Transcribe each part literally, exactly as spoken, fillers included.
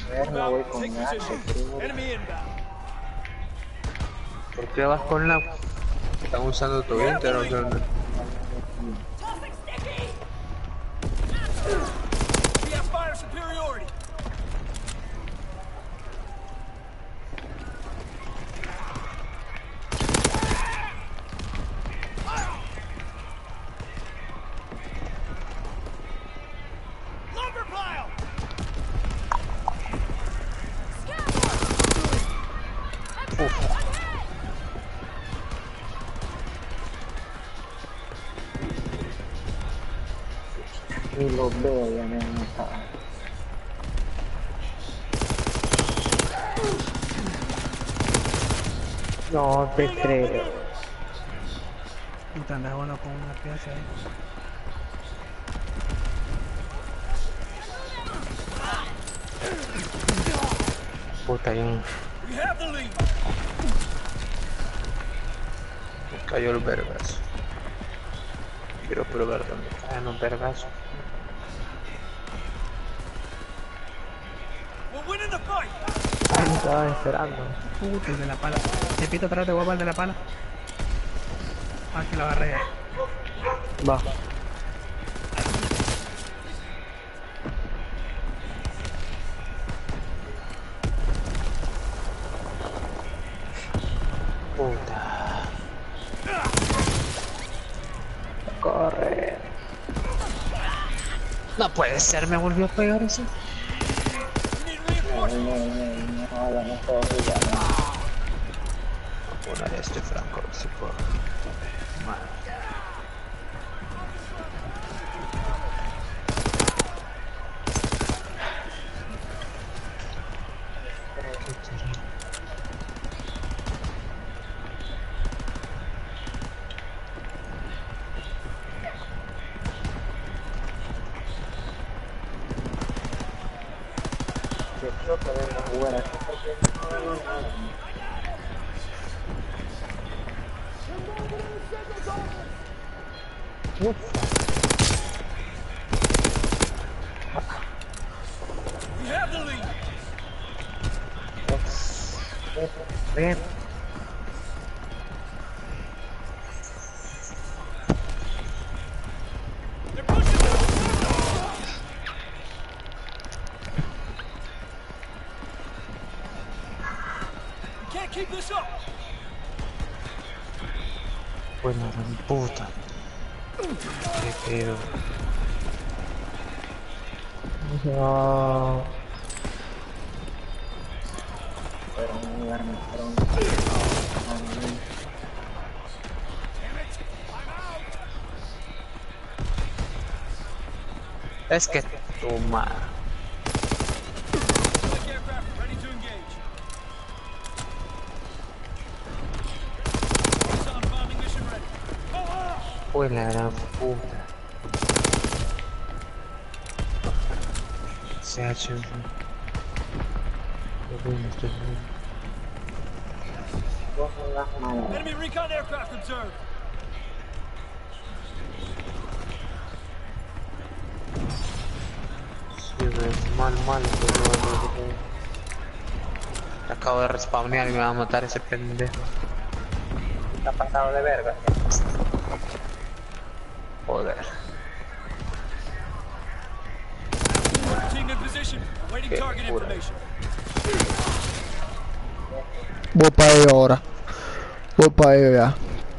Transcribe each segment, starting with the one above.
ver, me voy con H, creo. ¿Por qué vas con la...? Están usando tu Inter o qué onda? Ni los veo, ya me han matado. No te creo. Puta, anda bueno con una pieza ahí. Puta, hay un... Me cayó el vergazo. Quiero probar dónde caen los vergazos. Ay, me estaba esperando. Puta, el de la pala. Te pito atrás de guapa el de la pala. Ah, que lo agarré. Va. Puta. Corre. No puede ser, me volvió a pegar eso. No, no, no, no, ya no puedo jugar. Voy a poner este Franco, a ver si puedo. Madre. Yo creo que debemos jugar aquí porque no, no, no. Uf. Ven. Buena gran puta. Qué pedo. No. Pero no darme pronto. Es que tu madre. Fue la gran puta. Se ha hecho. Qué bueno estoy viendo. Cojan las manos. Enemy recon aircraft observed. Sí, es mal, mal. Pero... Acabo de respawnear y me va a matar ese pendejo. Está pasado de verga. Joder. Team in position. Waiting target information. Voy para ello ahora. Voy para ello ya.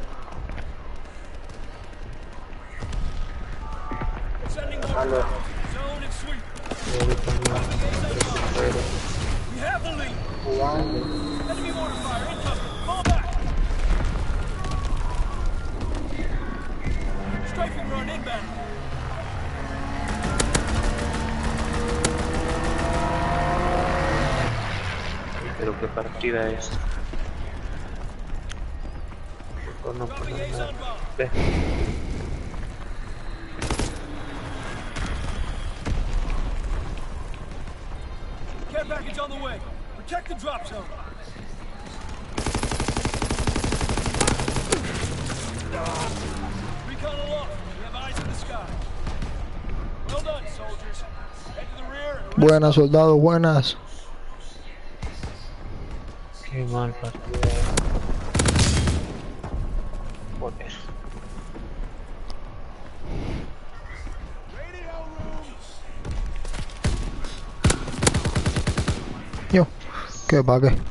Sending Aló. order. Zone and sweep. We have the lead. Jugando. Enemy mortar fire incoming. Fall back. Strafing run inbound. Pero qué partida es. No, no, Dropping no, A's no. on bomb. Ve. Care package on the way. Protect the drop zone. Recon aloft. We have eyes in the sky. Well done, soldiers. Head to the rear and Buenas, soldados, buenas. Qué mal partido. Joder. Yo, ¿qué pa' qué?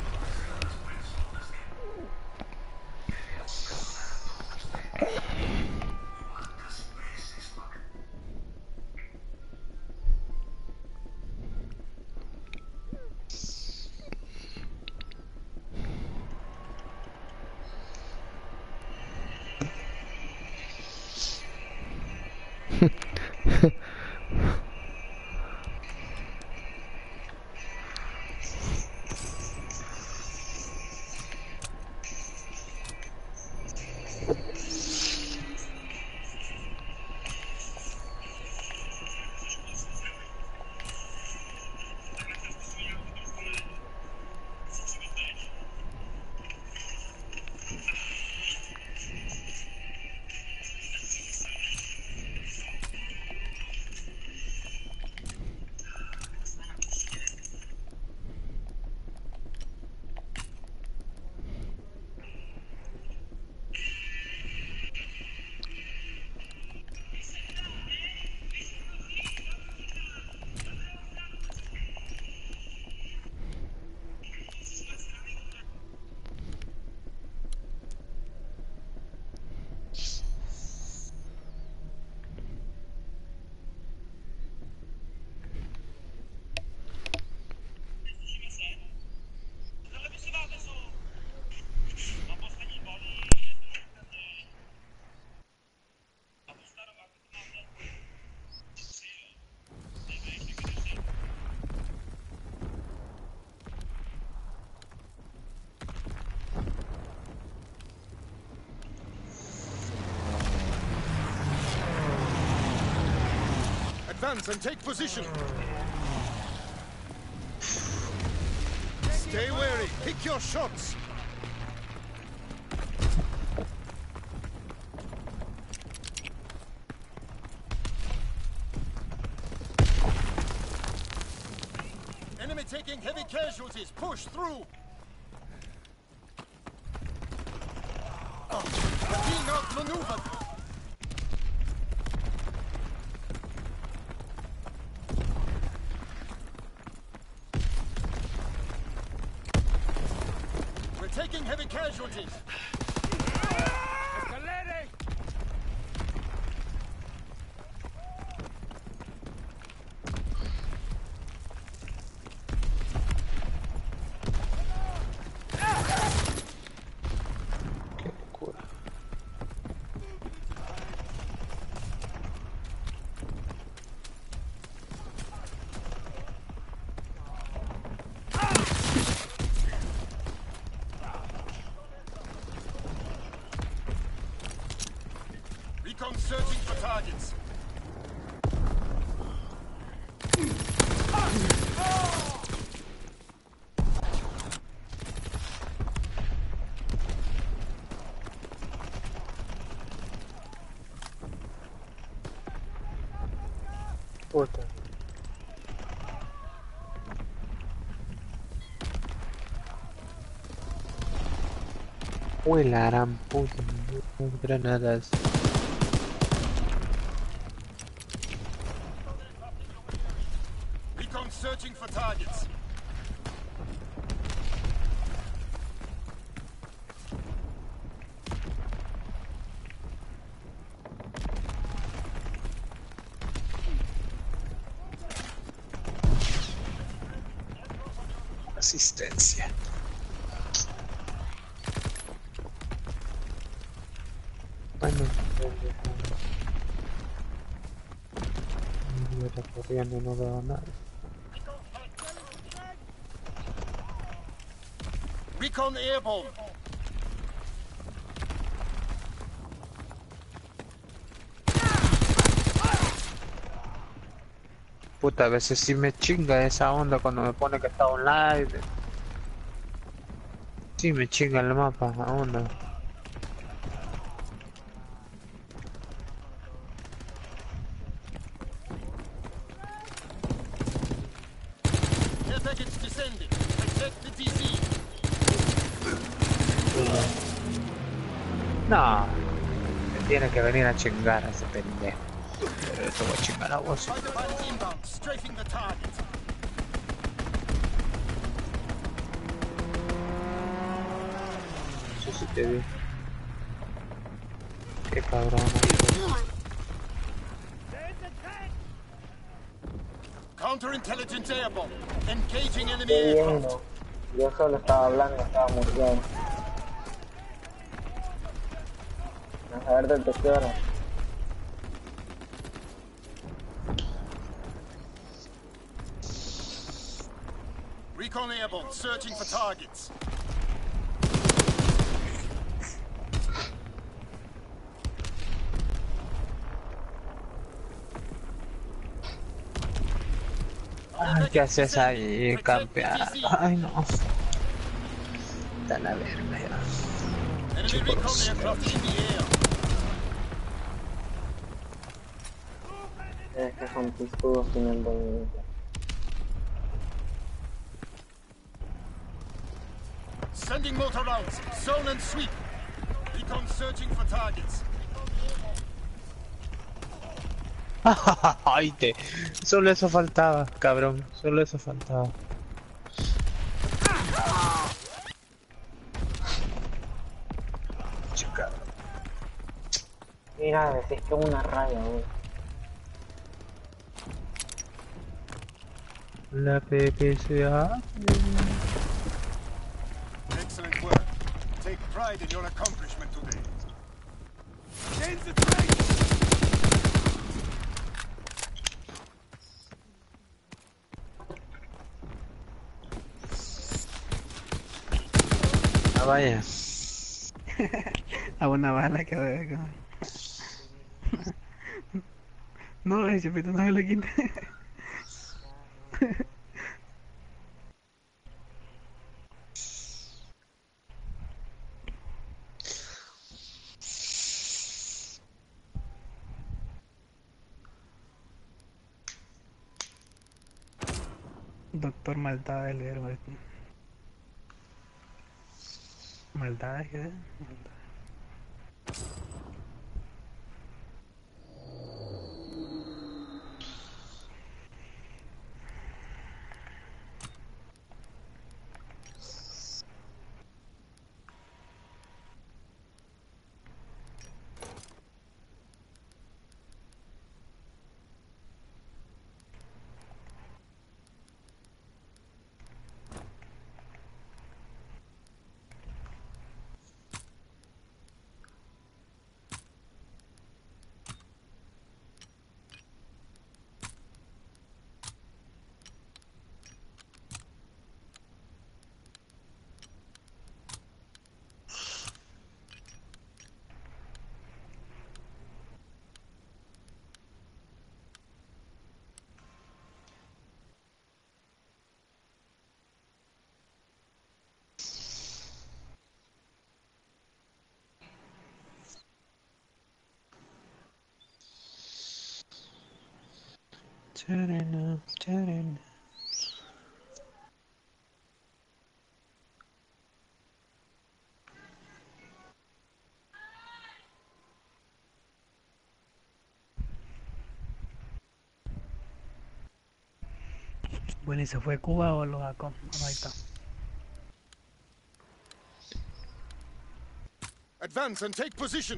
Advance and take position. Stay wary. Pick your shots. Enemy taking heavy casualties. Push through. Being outmaneuvered. We're taking heavy casualties. Escalade! Qué locura. Recon searching for targets. Puta. Uy, la gran puta. Granadas. Recon searching for targets. Asistencia. Bueno, yo era corriendo y no veo nada. Recon airborne. Puta, a veces sí me chinga esa onda cuando me pone que está online. Sí me chinga el mapa, a onda. Air package descending. Protect the D C. No, me tiene que venir a chingar a ese pendejo. Pero te voy a chingar a vos. Fighter pilot inbound, strafing the target. Sí, sí te vi. Qué cabrón. Counterintelligence airborne. Engaging enemy Estoy aircraft. viendo. Yo solo estaba hablando, estaba muriendo. A ver desde qué hora. Recon airborne, searching for targets. Ay, ¿qué haces ahí, campeón? Ay, no. Está la verga ya. Enemy recon aircraft in the air. Es que son pistudos sin el dominio. Sending motor rounds. Zone and sweep. Recon searching for targets. Ay, te. Solo eso faltaba, cabrón. Solo eso faltaba. Chica. Mira, decís que una raya, güey. La P P C A. Excellent work. Take pride in your accomplishment today. Change the train! Ah, vaya. A una bala que ver. No, ese pito no me lo quita. Doctor Maldad del héroe. Maldad, ¿qué es? Maldad. Charena, charena. Bueno, ¿y se fue Cuba o lo sacó? Ahí está. Advance and take position.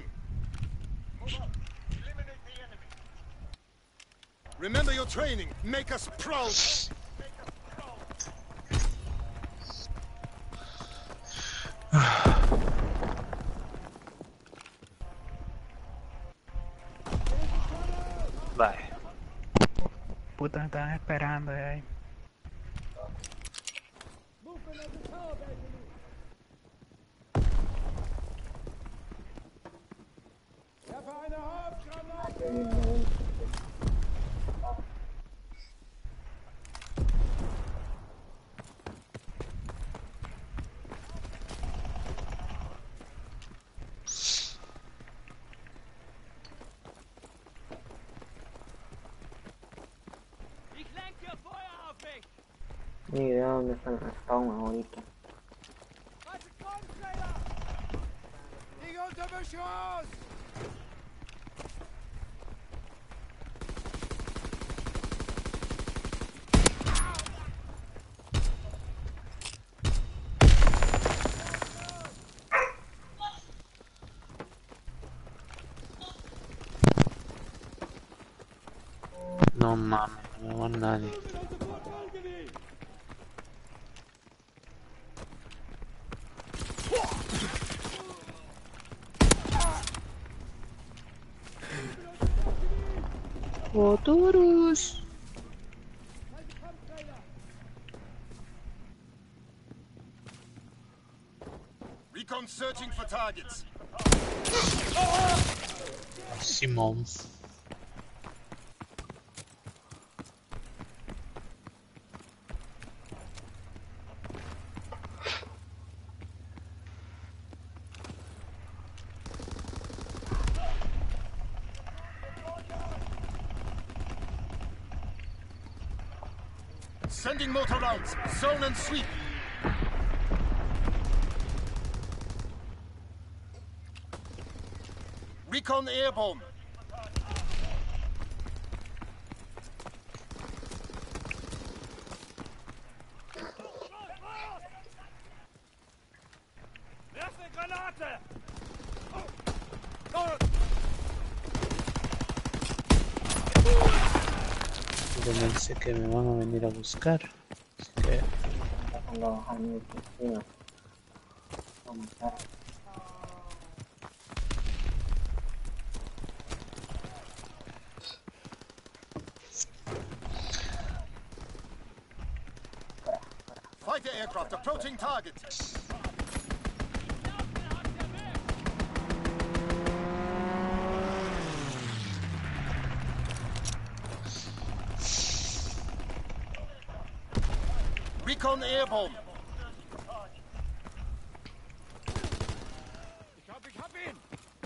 Remember your training. Make us proud. Vale. Puta, me estaban esperando de ahí. Ich lenke Feuer auf mich! Ni idea dónde están el spawn ahorita. Warte, komm, Trailer! have a chance! No mames, no veo a nadie. Oturus. Recon searching for targets. Simón. Sending mortar rounds. Zone and sweep. Recon airborne. Werfe Granate! Yo pensé que me van a venir a buscar. Así que... Con los años vecinos. Vamos a Fighter aircraft approaching target. Recon airborne. Ich hab, ich hab ihn!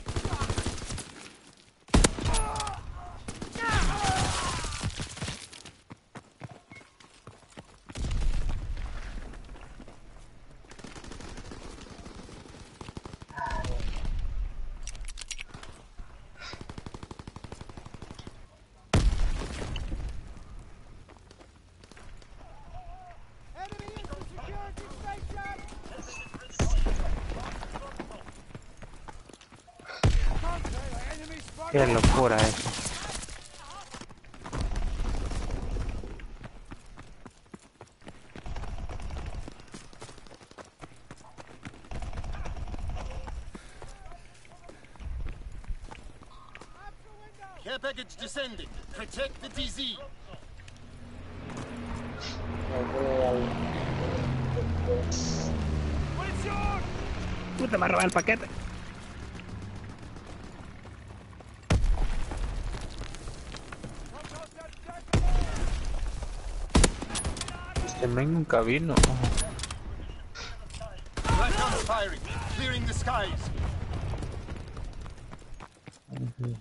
Qué locura eso. Care package descending. Protect the D Z. Munition! Puta, me ha robado el paquete. Este men nunca vino. Black guns firing. Clearing the skies. Ujú.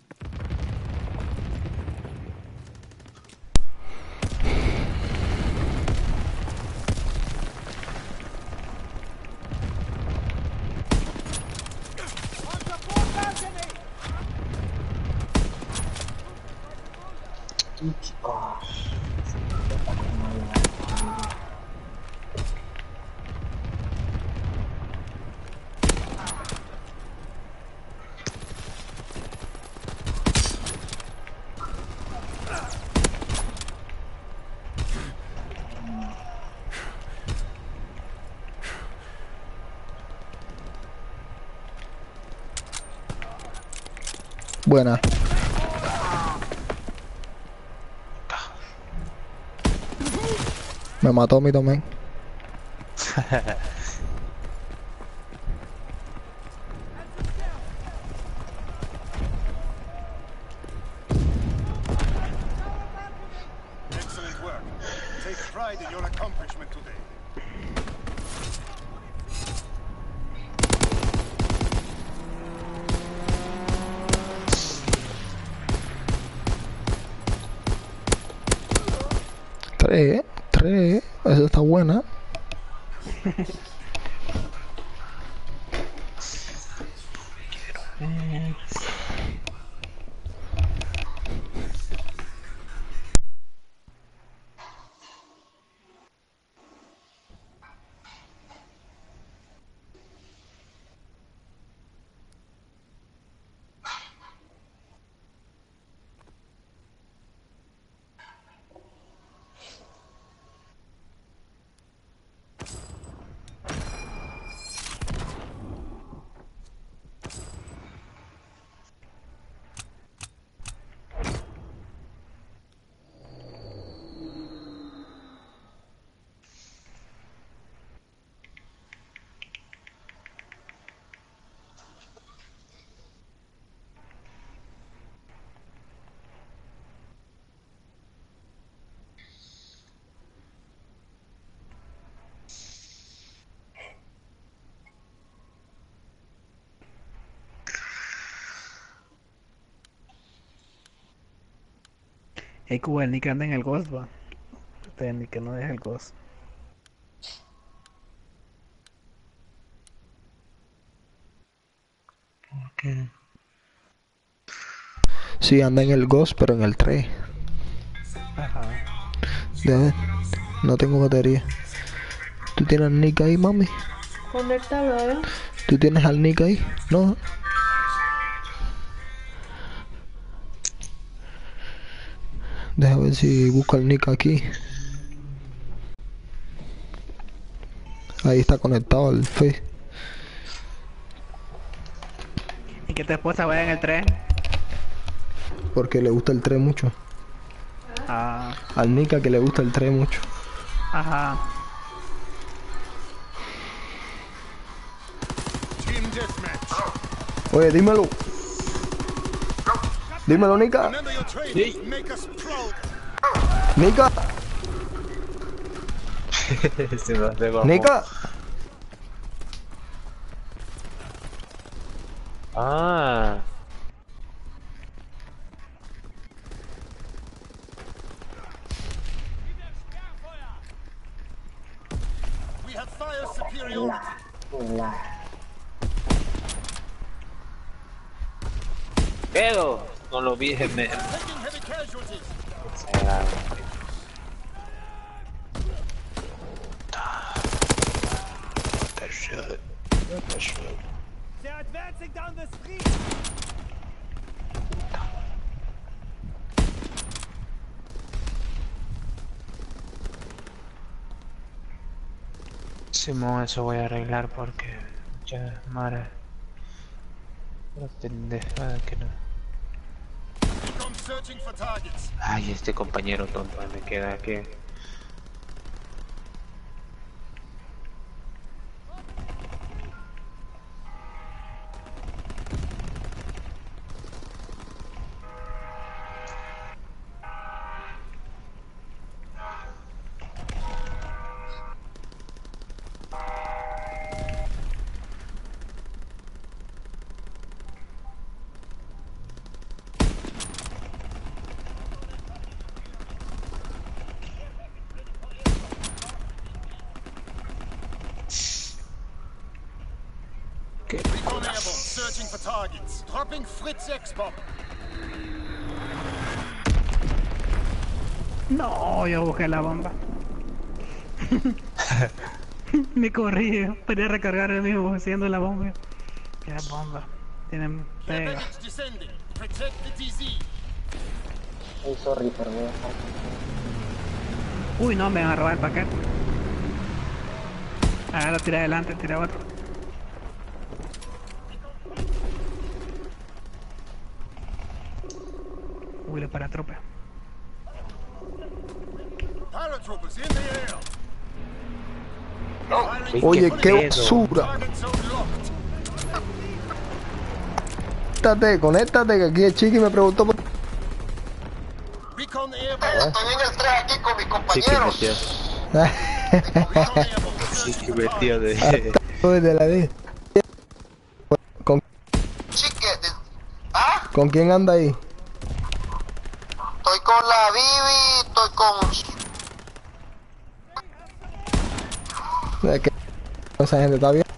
Buena. Me mató a mí también. Excellent work. Take pride in your accomplishment today. Tres, tres. Esa está buena. Hey, Cuba, el Nick anda en el Ghost, va. Este Nick que no deja el Ghost. ¿Qué? Sí, anda en el Ghost, pero en el tres. Ajá. Ya, no tengo batería. ¿Tú tienes al Nick ahí, mami? Conéctalo, ¿eh? ¿Tú tienes al Nick ahí? No. Deja ver si busco al Nick aquí. Ahí está conectado al Face. ¿Y que tu esposa vaya en el tren? Porque le gusta el tres mucho. Ah, Al Nick a que le gusta el tres mucho. ajá. Team deathmatch. Oye, dímelo. Dímelo, Nika. Remember your training. Make us proud. Nika. Se me hace bajo. Nika. Ah. We have fire superiority. Hola. Pero no lo vi, me... Taking heavy casualties. They're advancing down the street. Simón, eso voy a arreglar porque ya, madre, la pendejada que no. Recon searching for targets. Ay, este compañero tonto me queda aquí. Recon airborne searching for targets. Dropping Fritz X-bomb. No, yo busqué la bomba. Me corrí, podía recargar el mismo haciendo la bomba. ¿Qué bomba? Tienen Care pega. package descending. Protect the T Z. Ay, sorry, pero voy a dejar. Uy, no, me van a robar el paquete. Ahora tira adelante, tira otro. Uy, le para tropa. Paratroopers in the air. Firing Oye, for qué the- basura. Target zone locked. Conéctate, conéctate, que aquí el chiqui me preguntó por... Recon airborne. Estoy en el tren aquí con mis Sí que compañeros. metió, Recon airborne. sí Searching que for metió targets. de... de la D. ¿Con, Chique, de- ¿ah? ¿Con quién anda ahí? Estoy con la Bibi, estoy con... Es que esa gente está bien.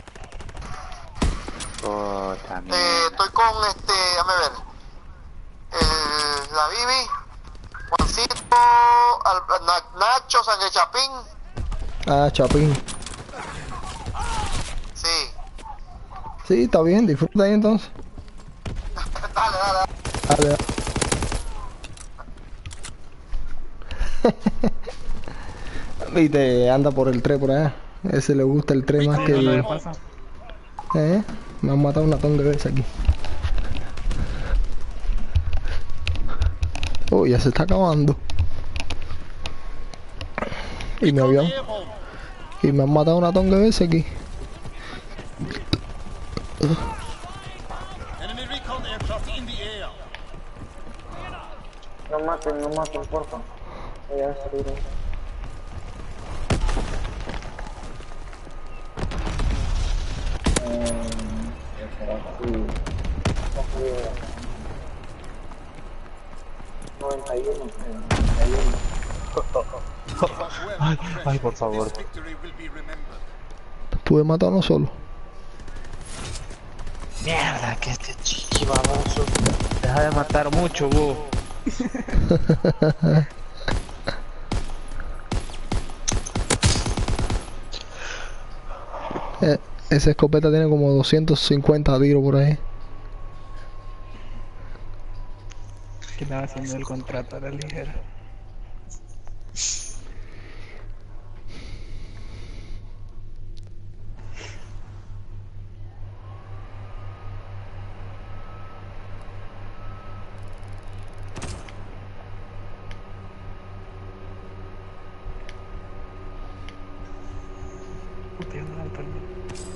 Oh, también. Eh, estoy con este, déjame ver. Eh, la Bibi, Juancito, Al- Na- Nacho, Sangre Chapín. Ah, Chapín. Sí. Sí, está bien, disfruta ahí entonces. Dale, dale, dale. Dale. Viste, anda por el tres por allá. Ese le gusta el tres más que ¿Qué el... pasa? ¿Eh? Me han matado una tonga de veces aquí. Oh, ya se está acabando. Y me avión. Airborne. Y me han matado una tonga de veces aquí. Enemy recon aircraft in the air. No maten, no maten, porfa. Voy a salir. Eh, ¿qué será así? No noventa y uno, noventa y uno. Ay, ay, por favor. This victory will be remembered. Pude matar a uno solo. Mierda, que este chichi baboso. Deja de matar mucho, vos. Eh, esa escopeta tiene como doscientos cincuenta tiros por ahí. Que estaba haciendo el contrato a la ligera. Puteando al alto al medio.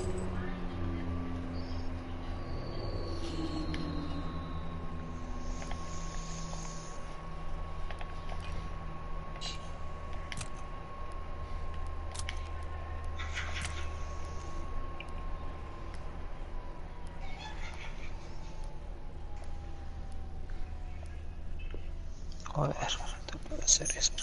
Joder, no puedo hacer esto.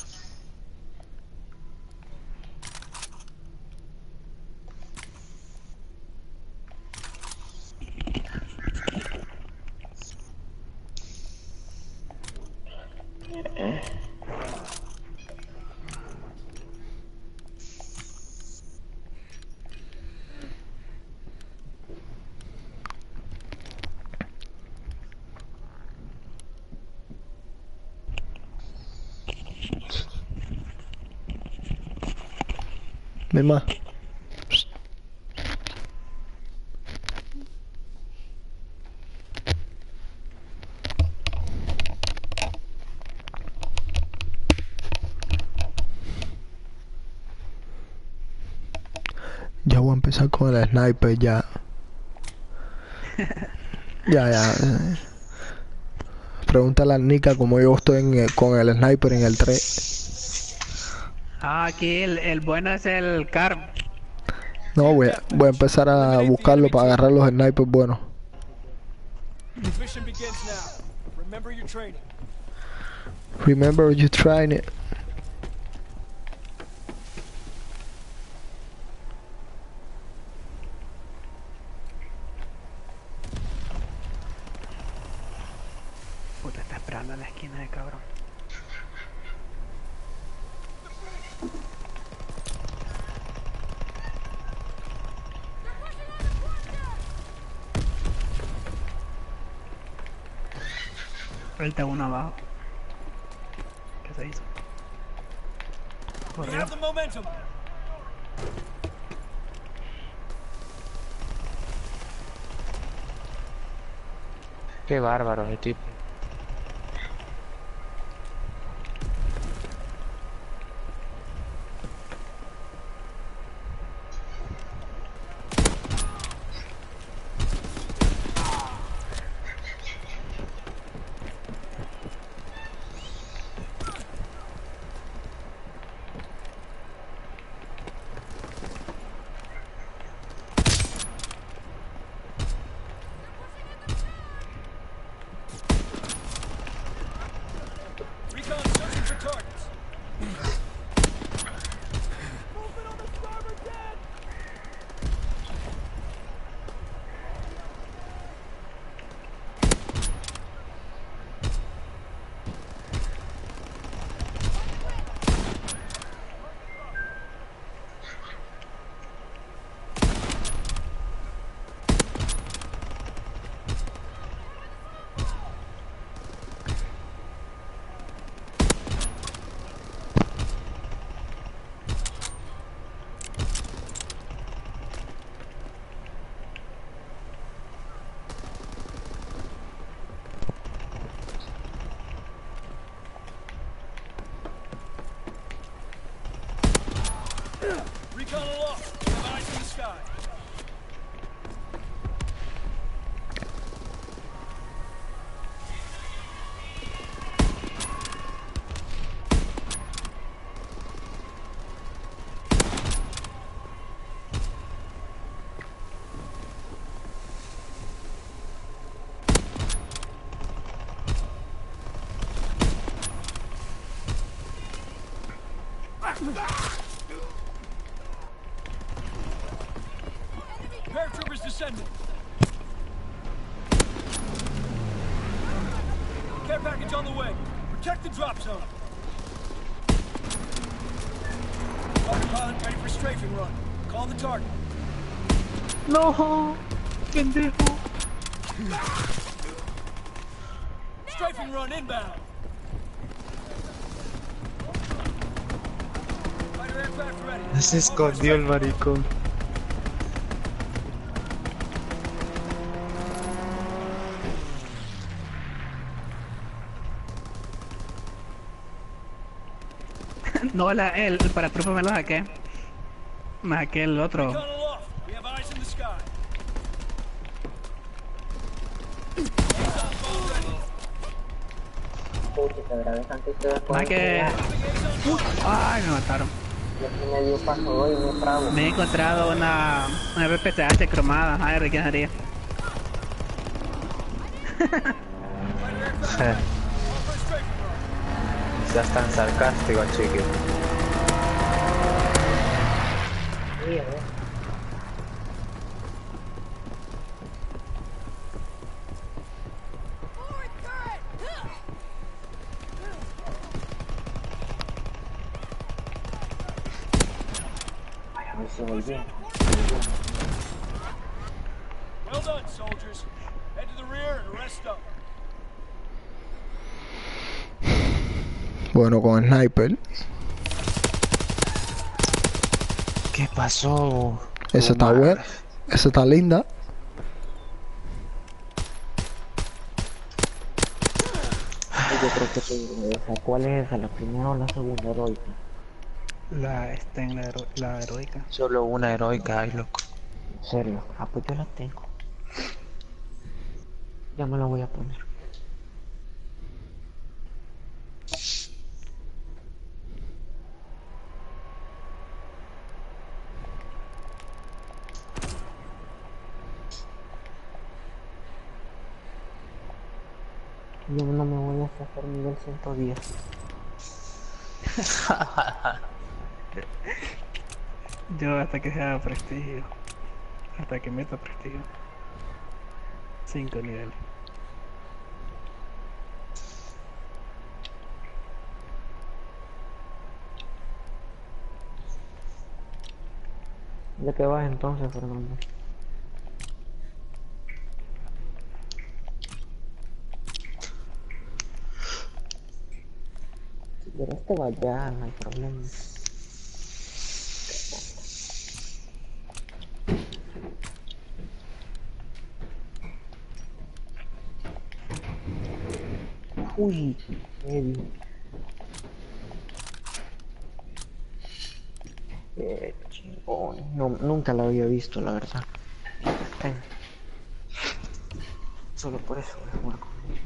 Ven más. Ya voy a empezar con el sniper ya. Ya, ya. Pregúntale a Nika como yo estoy en el- con el sniper en el tres. Ah, aquí el, el bueno es el Carm. No, voy a, voy a empezar a buscarlo para agarrar los snipers buenos. Mission begins now. Remember your training. Remember you trying it. Puta, está esperando en la esquina de cabrón. Falta uno abajo. ¿Qué se hizo? We Corrió. have the momentum. Qué bárbaro el tipo. Recon searching for targets. Movement on the starboard deck. Recon aloft. Have eyes in the sky. Paratroopers descending. Care package on the way. Protect the drop zone. Autopilot ready for strafing run. Call the target. No, pendejo. Strafing run inbound. Fighter aircraft ready. Se escondió el maricón. No, la, el, el paratroopa me lo saqué. Me saqué el otro. Recon aloft. We have eyes in the sky. Puta, se grabé antes que ver Más que... Ay, me mataron. Y aquí me dio paso hoy, me trago. Me he encontrado una... Una R P T H cromada. A ver, ¿quién sería? Ya están sarcásticos, chiquis. Sí, eh. Ay, a ver si voy bien. Well done, soldiers. Head to the rear and rest up. Bueno, con sniper. ¿Qué pasó? Esa está buena. Esa está linda. Yo creo que te digo esa. ¿Cuál es esa? ¿La primera o la segunda heroica? La... Está en la, hero- la heroica. Solo una heroica hay, loco. En serio. Ah, pues yo la tengo. Ya me la voy a poner. Yo no me voy a sacar nivel ciento diez. Yo hasta que sea prestigio. Hasta que meta prestigio. Cinco niveles. ¿De qué vas entonces, Fernando? Si quieres te vayas, no hay problema. Uy, heavy. Qué chingón. No, nunca la había visto, la verdad. Ten. Solo por eso voy a jugar con ella.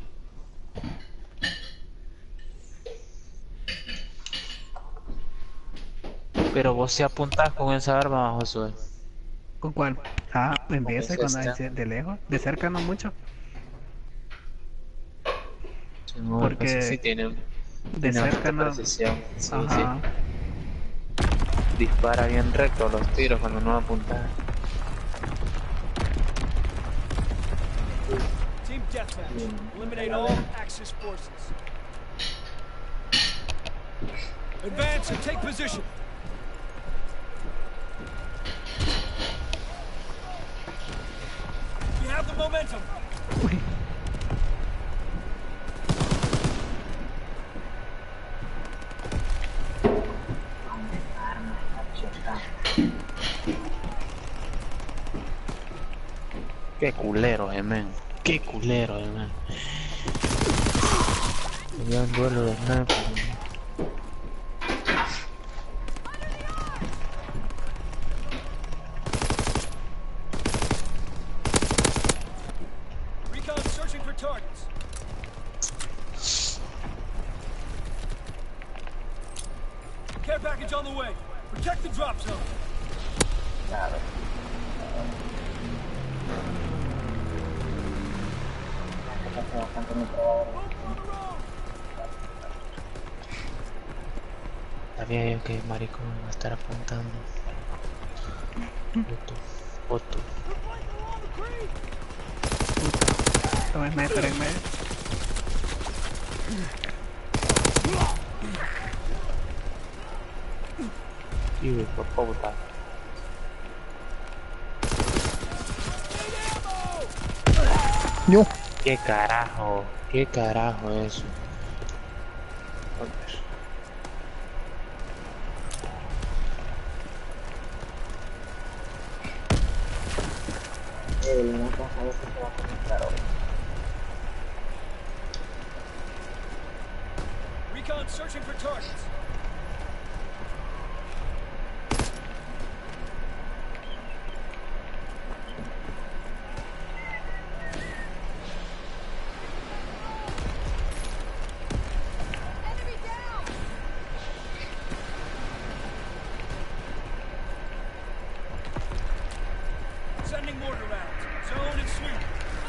Pero vos se apuntás con esa arma, Josué. ¿Con cuál? Ah, empieza Con con esta. de, de lejos. De cerca no mucho. No, Porque pues sí tiene, De tiene cerca bastante no. precisión. Sí, Ajá. sí. Dispara bien recto los tiros cuando no apuntas. Team Deathmatch. Eliminate all Axis forces. Advance and take position. We have the momentum. Qué culero, eh, men. Qué culero, eh, men. Tenía un duelo de sniper. Recon searching for targets. Care package on the way. Protect the drop zone. Claro. Hace bastante mi trabajo. Sabía yo que maricón va a estar apuntando. Foto, foto. Toma sniper en medio. Y por puta. Yo. ¿Qué carajo? ¿Qué carajo es eso? Eh, no pasa a ver si se va a conectar hoy. Recon searching for targets. Sending mortar rounds. Zone and sweep.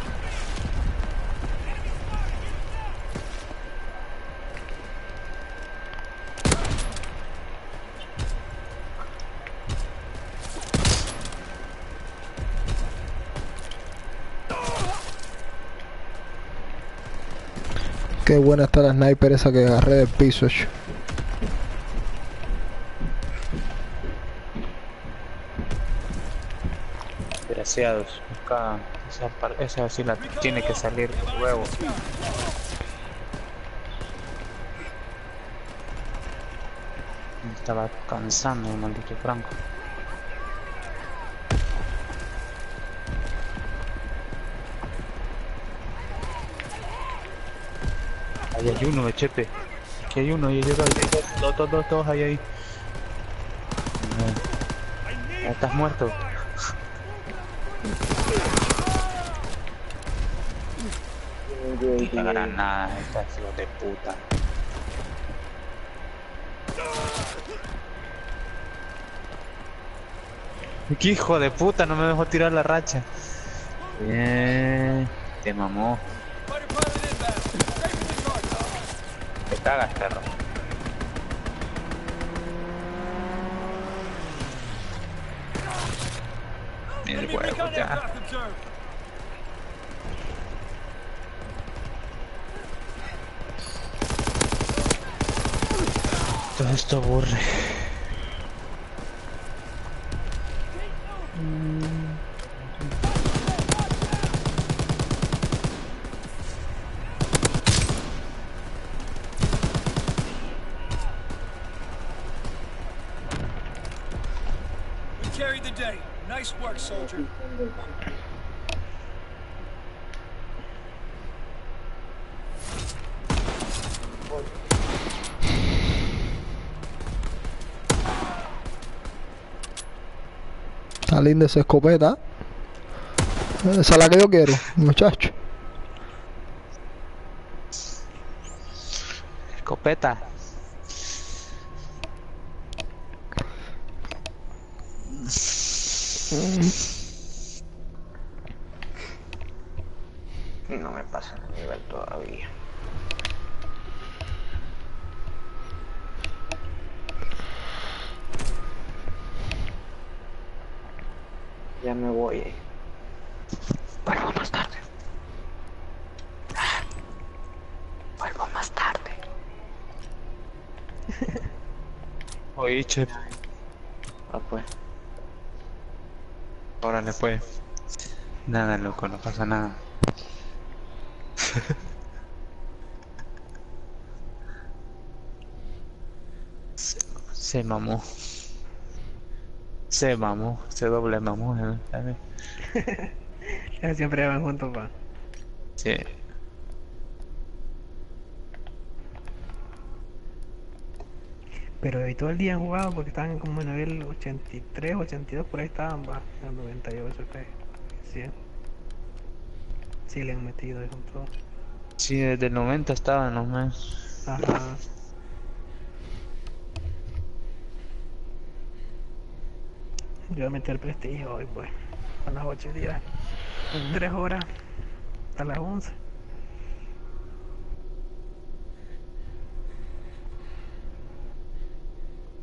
Qué buena está la sniper esa que agarré del piso, ch. Desgraciados. Busca esa, par- esa sí la tiene que salir luego. Me estaba cansando, maldito Franco. Ahí hay uno, Chepe. Aquí hay uno, ahí hay dos, dos, dos, dos, dos, ahí, ahí. No. Ya estás muerto. La granada, esta hijo de puta. ¿Qué hijo de puta? No me dejó tirar la racha. Bien, te mamó. Fighter pilot inbound. Straight for the target. Te cagas, perro. Ni el Enemy huevo, recon ya. aircraft observed. Todo esto aburre. We carried the day. Nice work, soldier. Está linda esa escopeta. Esa es la que yo quiero, muchacho. Escopeta. No me pasa el nivel todavía. Ya me voy. Vuelvo más tarde. Vuelvo más tarde. Oye, che. Ah, pues. Órale, pues. Nada, loco, no pasa nada. se, se mamó. Se mamó. Se doble mamó, ¿eh? ¿Sabes? Ya siempre van juntos, pa. Sí. Pero hoy todo el día han jugado porque estaban como en nivel ochenta y tres, ochenta y dos, por ahí estaban, va. En noventa y ocho, P. cien. Sí, le han metido ahí con todo. Sí, desde el noventa estaban los más. Ajá. Yo voy a meter prestigio hoy, pues. A las ocho días. tres horas. A las once.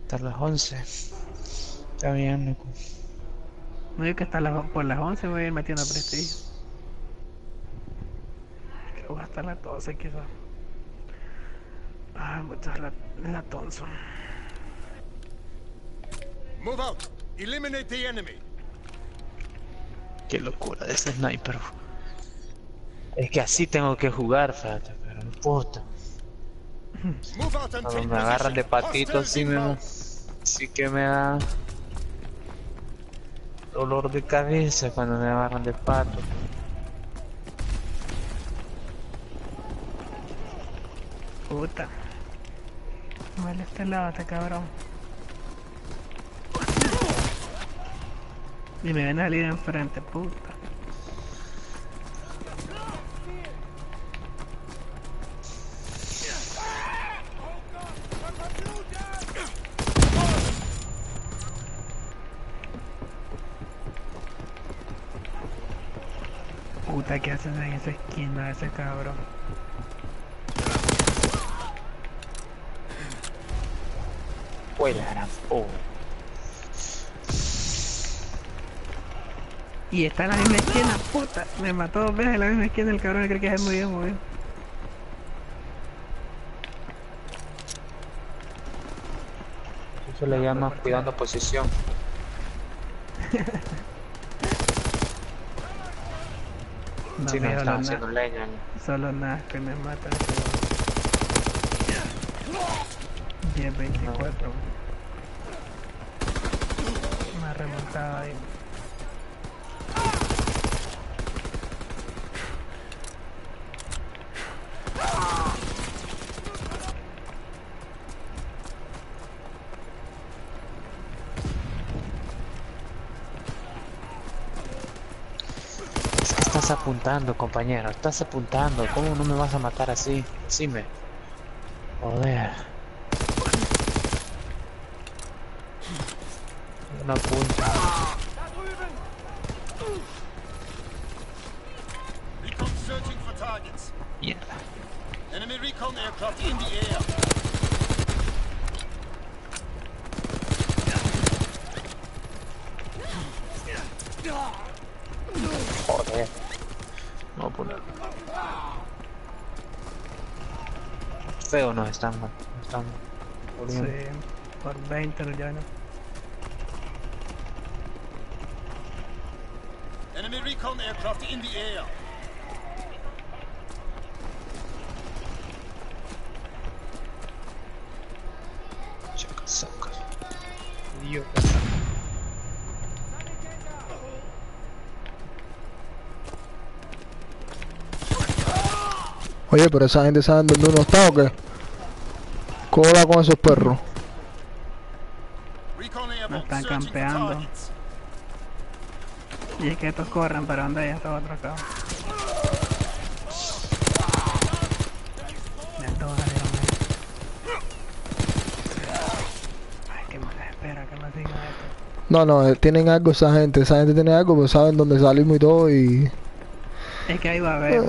Hasta las once. Está bien, loco. No digo que hasta las, por las once voy a ir metiendo prestigio. Creo que hasta las doce quizás. Ah, muchas la, la Thompson. Move out. Eliminate the enemy. Qué locura de ese sniper. Es que así tengo que jugar, fíjate, pero no importa. Move out and Cuando take me agarran de position. patito, Hostiles sí me, inbound. sí que me da dolor de cabeza cuando me agarran de pato. Puta. Vale, este lado, este cabrón. Y me ven a salir enfrente, puta. Puta, ¿qué haces en esa esquina ese cabrón? Fue la gran oh. Y está en la misma esquina, puta. Me mató dos veces en la misma esquina el cabrón, creo que es muy bien, muy bien. Eso le llama cuidando posición. No, Sí, me nos solo están nada, haciendo leña. ¿No? solo nada que me matan. diez veinticuatro. Una remontada ahí. Es que estás apuntando, compañero. Estás apuntando. ¿Cómo no me vas a matar así? Decime. Joder. No apunta. Recon searching for targets. Mierda. Enemy recon aircraft in the air. Joder. No, por feo nos están, nos están Sí, poniendo. por veinte ya no. Enemy recon aircraft in the air. Chaca, saca. Dios. Oye, pero esa gente sabe dónde uno está o qué. ¿Cómo va con esos perros? Recon airborne están searching for campeando. targets. Y es que estos corren, pero anda ya está otro acá. Ya todos salieron ahí. Ay, que me espera que me siga esto. No, no, eh, tienen algo esa gente. Esa gente tiene algo, pues saben dónde salimos y todo y... Es que ahí va a ver.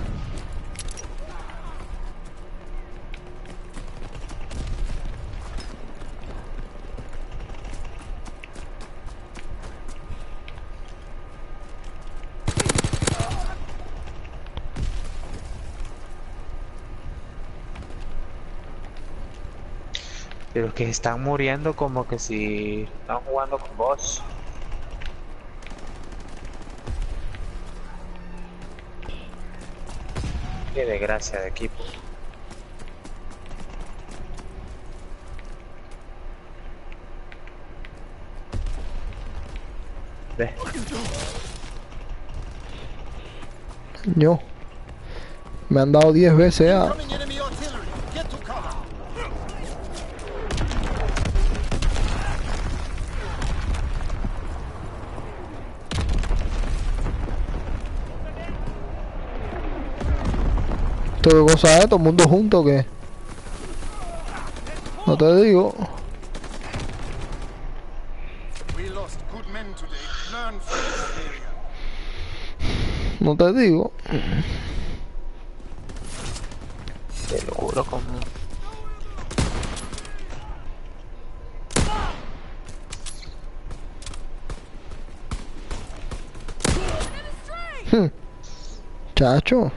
Pero que están muriendo como que si están jugando con vos. Qué desgracia de equipo. Ve. Yo. Me han dado diez veces ya. Incoming enemy artillery. Get to cover. ¿Esto qué cosa es? ¿Todo el mundo junto o qué? No te digo. We lost good men today. Learn from this area. No te digo. Te lo juro como... Hmm, chacho.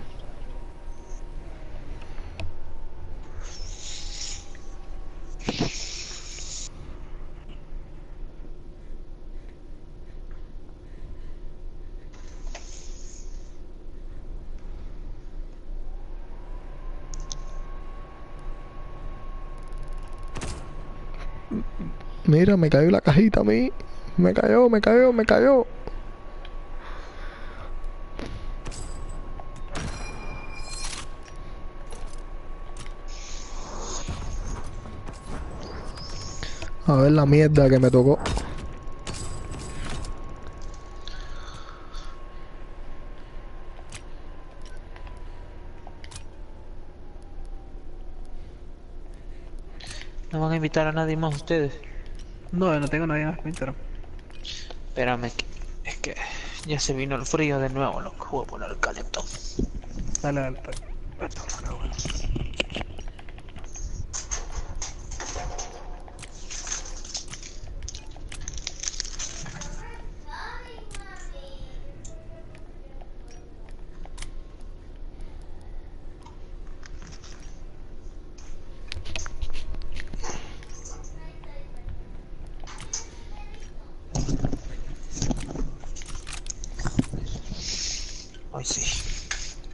Mira, me cayó la cajita a mí. Me cayó, me cayó, me cayó. A ver la mierda que me tocó. ¿No van a invitar a nadie más ustedes? No, no tengo nadie más para invitar. Espérame, que- es que ya se vino el frío de nuevo, loco. Voy a poner el calentón. Dale, dale, dale. Esto, ahora, bueno. Ay, sí.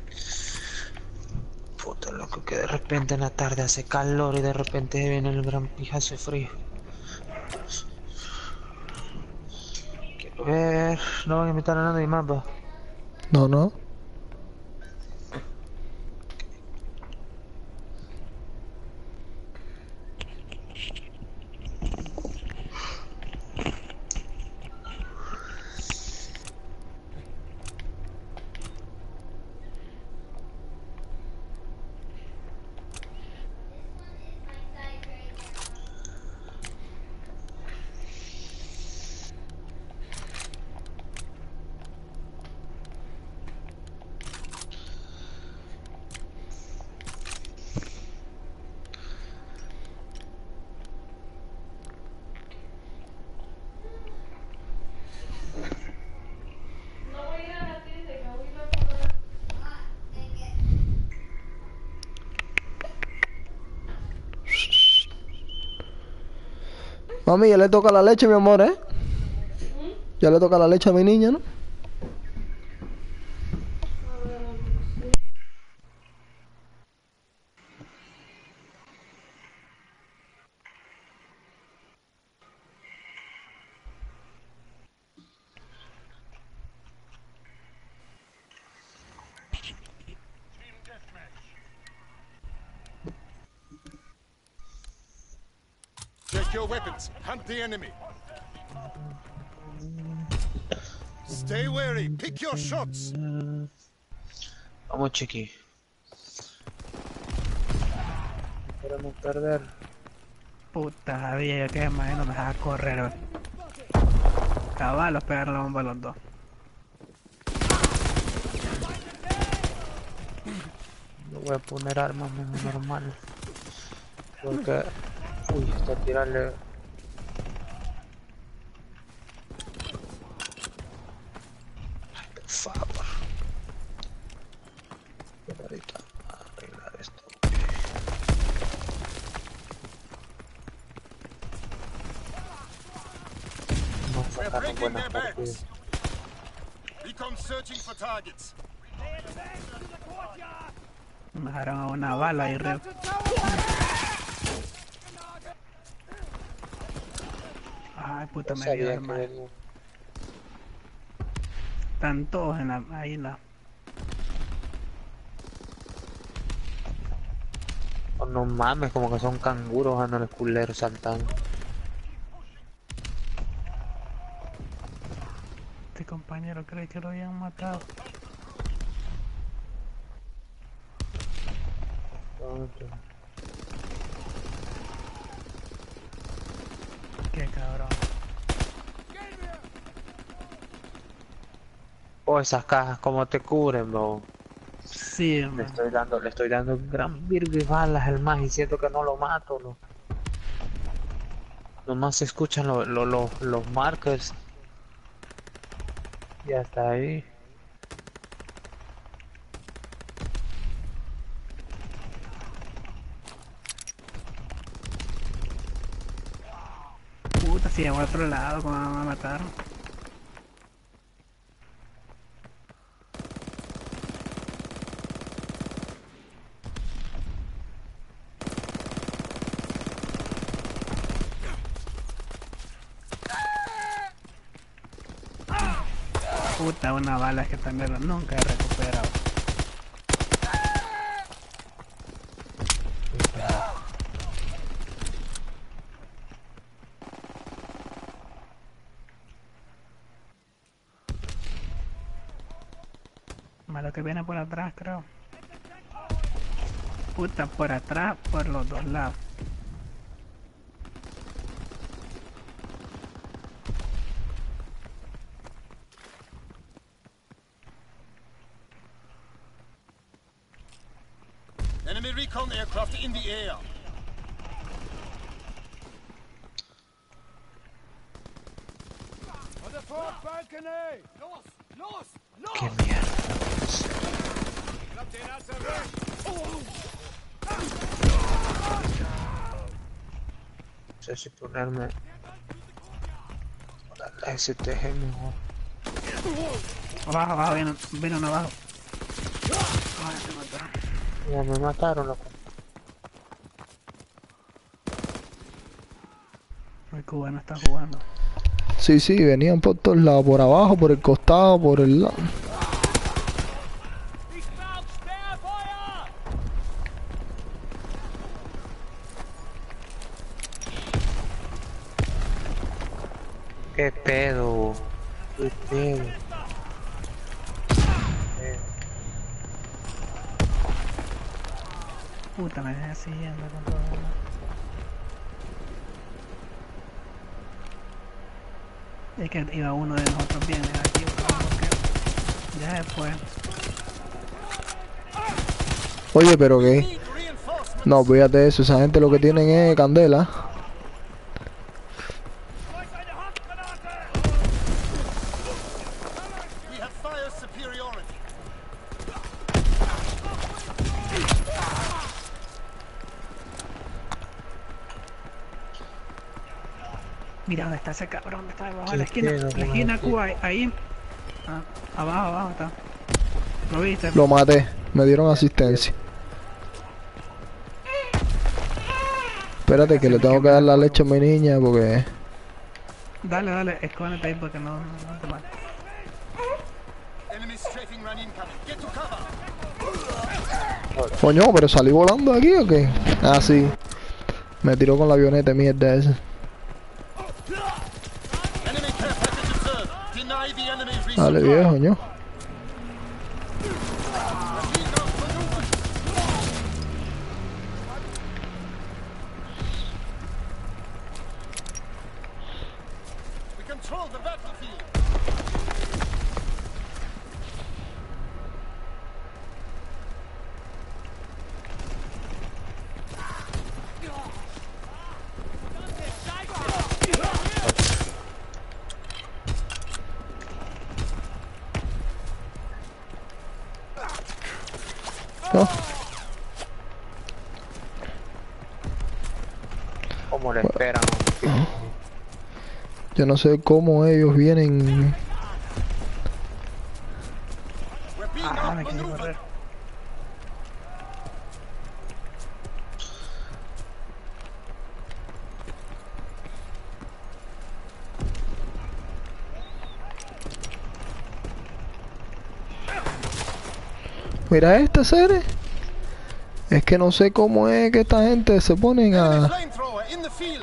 Puta, loco, que de repente en la tarde hace calor y de repente viene el gran pijazo de frío. Quiero ver... No van a invitar a nadie más, va. No, no. Mami, ya le toca la leche, mi amor, ¿eh? Ya le toca la leche a mi niña, ¿no? Check your weapons. Hunt the enemy. Stay wary. Pick your shots. Vamos, chiqui. No queremos perder. Puta, sabía yo que más no me dejaba correr, wey. Caballos pegaron la bomba a los dos. No voy a poner armas menos normal. Porque... Uy, está tirarle... Ay, por favor. Pero ahorita arreglar esto. Vamos a We're sacar breaking buenas their partidas. backs. Recon searching for targets. Me dejaron a una bala ahí, re. Ay, puta, Yo me dio sabía el que mal. venía. Están todos en la, ahí en la... Oh, no mames, como que son canguros ando los culeros saltando. Este compañero cree que lo habían matado. Qué cabrón. Oh, esas cajas como te cubren, bro. Sí, Le man. estoy dando, le estoy dando un gran virgo y balas al más y siento que no lo mato, no. Nomás se escuchan lo- lo- lo- los markers. Ya está ahí. Si a otro lado, ¿cómo me van a matar? Puta, una bala es que también nunca he recuperado. Malo que viene por atrás, creo. Puta, por atrás, por los dos lados. Enemy recon aircraft in the air. On the fourth balcony! Los! Los! Los! Qué mierda. Klappt den Asser weg! No sé si ponerme la S T G mejor. Abajo, abajo, viene, viene uno abajo. Ay, me mataron. Ya me mataron, loco. El cubano está jugando. Sí, sí, venían por todos lados, por abajo, por el costado, por el lado. ¿Qué pedo? ¿Qué pedo? Puta, me dejé siguiendo con todo. Es que iba uno de nosotros bien aquí, porque ya después. Oye, pero qué. No, fíjate eso, esa gente lo que tienen es candela. We have fire superiority. Mira dónde está ese cabrón, está debajo de ¿Qué la esquina, pedo la con esquina este? Cuba, ahí. Ah, abajo, abajo está. ¿Lo viste? Lo maté, me dieron asistencia. Espérate que le tengo que dar la leche a mi niña porque... Dale, dale, escóndete ahí porque no, no, no te mate. Enemy strafing run incoming. Get to cover. Coño, pero salí volando aquí o qué? Ah, sí. Me tiró con la avioneta mierda esa. Enemy care package observed. Deny the enemy resupply. Dale viejo, coño. We control the battlefield. No. ¿Cómo le esperan? Yo no sé cómo ellos vienen. We're being Ah, me quise outmaneuvered. correr. Mira esta serie. Es que no sé cómo es que esta gente se ponen Enemy a... flamethrower in the field.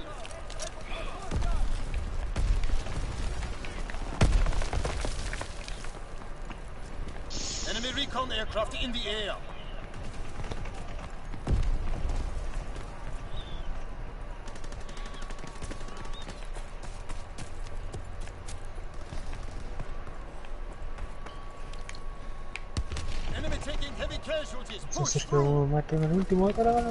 Enemy recon aircraft in the air. Enemy taking heavy casualties. Push Entonces que through. maten el último de caravana.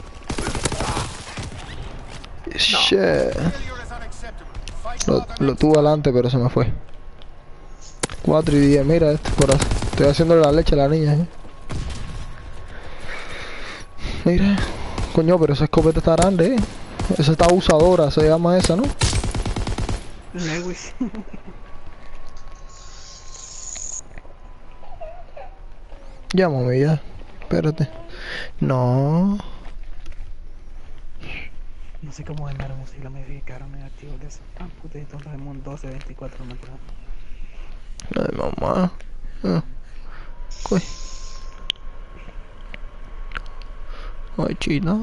Shit. Failure is unacceptable. Fight Lo, hard lo and tuve adelante pero se me fue. cuatro y diez, mira esto, corazón. Estoy haciendo la leche a la niña, ¿eh? Mira. Coño, pero esa escopeta está grande, ¿eh? Esa está abusadora, se llama esa, ¿no? Lewis. Llámame ya. Espérate. No. No sé cómo ganaron eso y lo modificaron negativo de eso. Ah, puta, entonces tenemos un doce veinticuatro me acuerdo. Ay, mamá. Ah. Uy. Ay, china.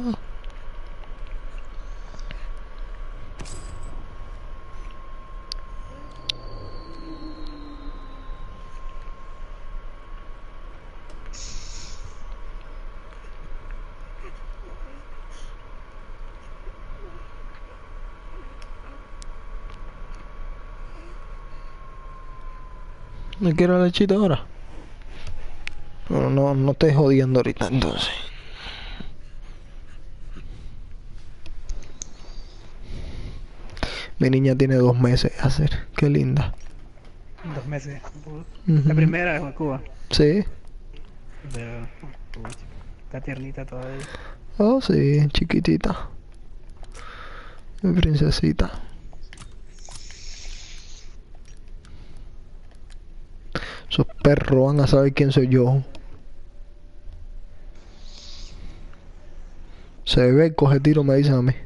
¿No quiero lechita ahora? No, no, no estés jodiendo ahorita entonces. Mi niña tiene dos meses de hacer. Qué linda. Dos meses. Ujú. La primera de Cuba. Sí. Pero, pucha, está tiernita todavía. Oh, sí, chiquitita. Mi princesita. Esos perros van a saber quién soy yo. Se ve, coge tiro, me dicen a mí.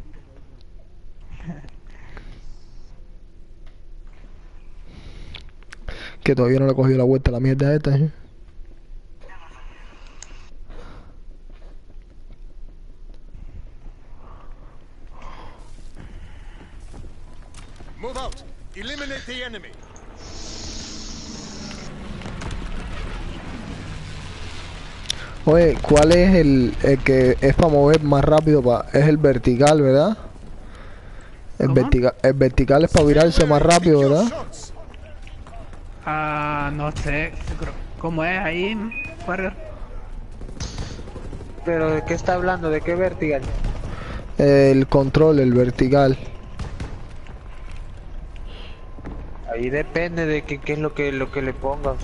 Que todavía no le he cogido la vuelta a la mierda esta, ¿eh? Move out. Eliminate the enemy. Oye, ¿cuál es el, el que es para mover más rápido? Pa, es el vertical, ¿verdad? El ¿Cómo? vertical, el vertical es para virarse más rápido, Pick your ¿verdad? shots. Ah, no sé. ¿Cómo es ahí, Warrior? Pero ¿de qué está hablando? ¿De qué vertical? El control, el vertical. Ahí depende de qué, qué es lo que lo que le pongas.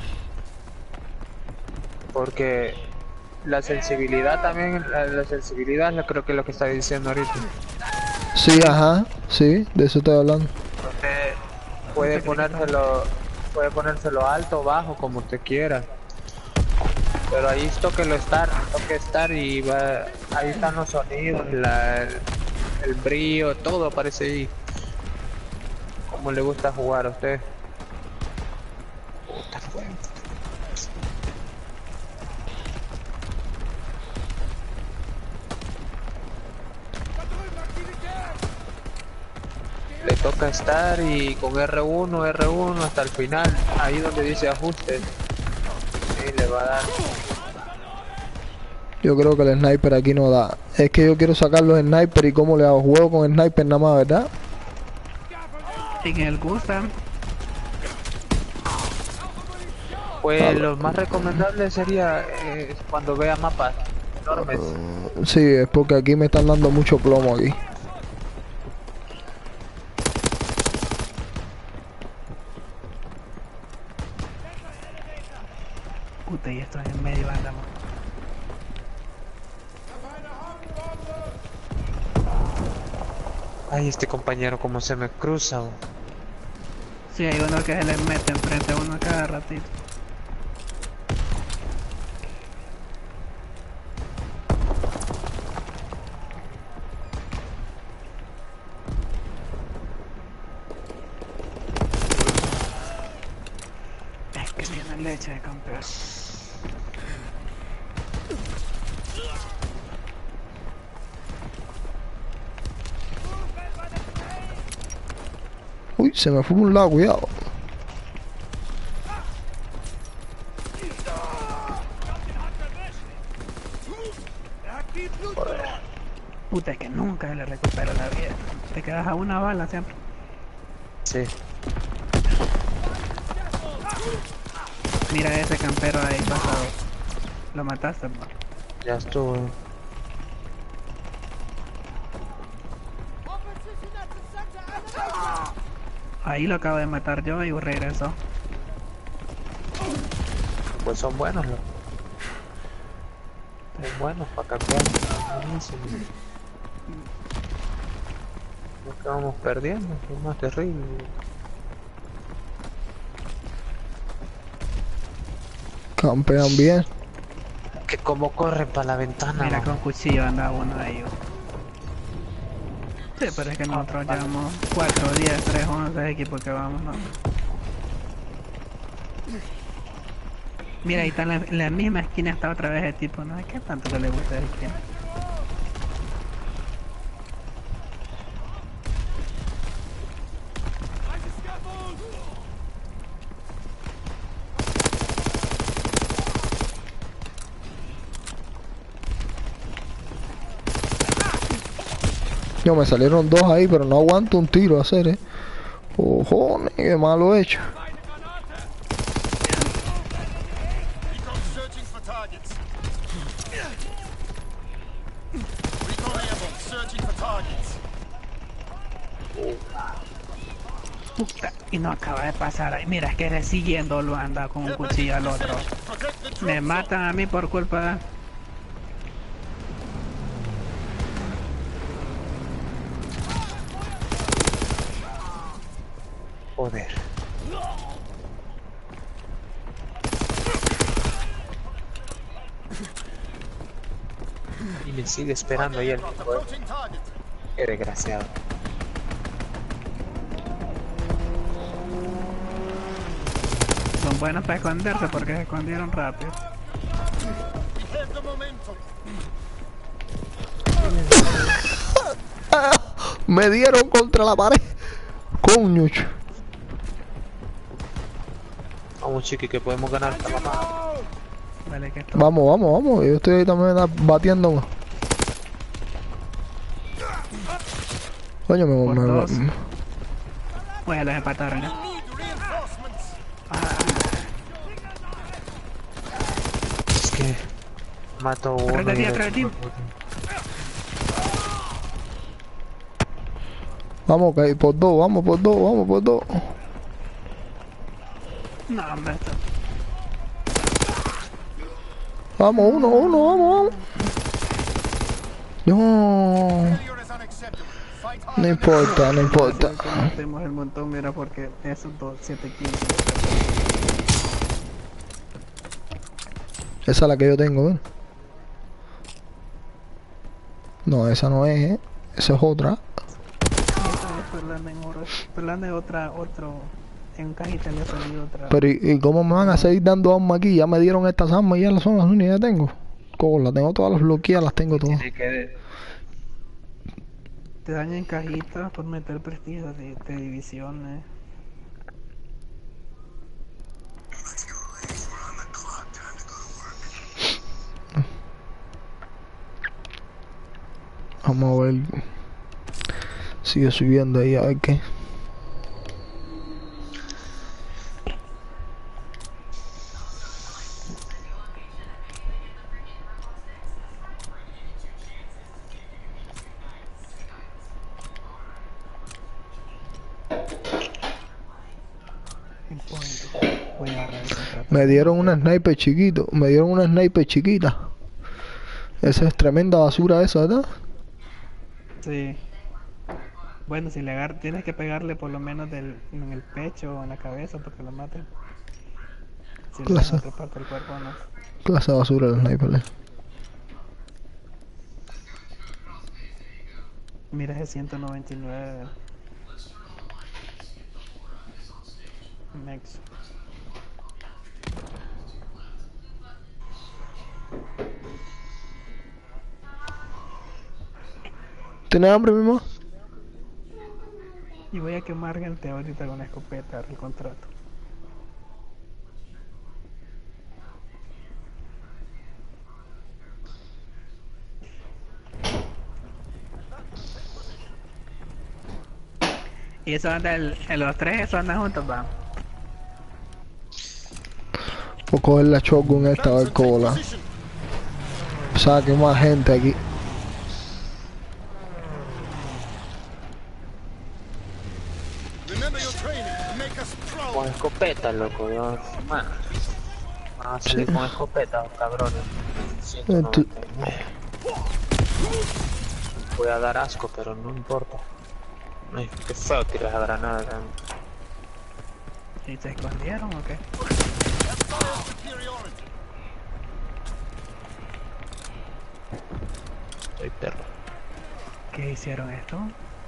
Porque la sensibilidad también, la, la sensibilidad yo creo que es lo que está diciendo ahorita. Sí, ajá, sí, de eso estoy hablando. Usted puede ponérselo, puede ponérselo alto o bajo como usted quiera. Pero ahí tóquelo estar, toque estar y va, ahí están los sonidos, la, el, el brillo, todo aparece ahí. Como le gusta jugar a usted. Puta fuego. Le toca estar y con R uno, R uno hasta el final, ahí donde dice ajustes. Sí, le va a dar. Yo creo que el sniper aquí no da. Es que yo quiero sacar los sniper y cómo le hago juego con sniper nada más, ¿verdad? En el gusta. Pues lo más recomendable sería eh, cuando vea mapas enormes. Sí, es porque aquí me están dando mucho plomo aquí. Puta, y esto en medio andamos. Ay, este compañero como se me cruza. Oh. Sí, hay uno que se le mete enfrente a uno cada ratito. Es que tiene leche de campeón. Uy, se me fue por un lado, cuidado. Puta, es que nunca le recupero la vida. Te quedas a una bala siempre. Sí. Mira ese campero ahí pasado. Lo mataste, pa. Ya estuvo. Ahí lo acabo de matar yo y regresó. Pues son buenos los. Son buenos para cambiar. Buenísimo. Nos quedamos perdiendo, es más terrible. Campean bien. Que como corren para la ventana. Mira, mano. con cuchillo anda uno de ellos. Sí, pero es que nosotros llevamos cuatro, diez, tres, once equipos que vamos, ¿no? Mira, ahí está en la, en la misma esquina, está otra vez el tipo, ¿no? ¿Qué tanto que le gusta esa esquina? Yo me salieron dos ahí, pero no aguanto un tiro a hacer, eh. Cojones, qué malo he hecho. Recon searching for targets. Recon airborne searching for targets. Puta, y no acaba de pasar ahí. Mira, es que siguiéndolo anda con un cuchillo al otro. Protect the Me drop matan a mí por culpa de... Joder. Y me sigue esperando ahí el zone. tipo, eh. Approaching target. Qué desgraciado. Son buenos para esconderse porque se escondieron rápido. We have the momentum. Me dieron contra la pared. Coño. ch- Vamos, chiqui, que podemos ganar esta mamá. Vale, que esto... Vamos, vamos, vamos. Yo estoy ahí también da- batiéndome. Coño, me, Por me, dos. me- Pues ya los empataron, ¿eh? Need reinforcements. Es que mato a uno. Atrás de ti, y el atrás de ti. otro- Vamos, que hay por dos, vamos por dos, vamos por dos. No, hombre, esto... Vamos, uno, uno, vamos, vamos. No, Failure is unacceptable. Fight hard. no importa, no importa. Tenemos el montón, mira, porque esos dos, siete, quince. Esa es la que yo tengo, ¿ven? No, esa no es, ¿eh? Esa es otra. Perlanda en oro. Perlanda es otra, otro... En un cajita le ha salido otra... Pero ¿y, y cómo me van a seguir dando armas aquí? Ya me dieron estas armas y ya son las únicas que tengo. Como las tengo todas las bloqueadas, las tengo todas. Tiene que... Te dañan cajitas por meter prestigio de, de divisiones. Vamos a ver. Sigue subiendo ahí a ver qué. En point. Voy a revisar. Me dieron una sniper chiquito. Me dieron una sniper chiquita. Esa es tremenda basura esa, ¿verdad? Sí. Bueno, si le agarras, tienes que pegarle por lo menos del, en el pecho o en la cabeza para que lo maten. Si le das Clase. en otra parte del cuerpo, no. Clase de basura el sniper. eh. Mira ese ciento noventa y nueve. Mex. ¿Tienes hambre, mi mamá? Y voy a quemar gente ahorita con la escopeta el contrato. Y eso anda, el, en los tres, eso andan juntos, va. Por coger la shotgun esta a ver cola. Position. Saque más gente aquí. Remember your training. Make us Con proud. escopeta, loco. Yo... Bueno. Vamos a salir con escopeta, cabrones. ciento noventa y nueve. Voy a dar asco, pero no importa. Ay, qué feo tirar la granada. ¿No? ¿Y se escondieron o qué? Empire superiority. Soy perro. ¿Qué hicieron esto?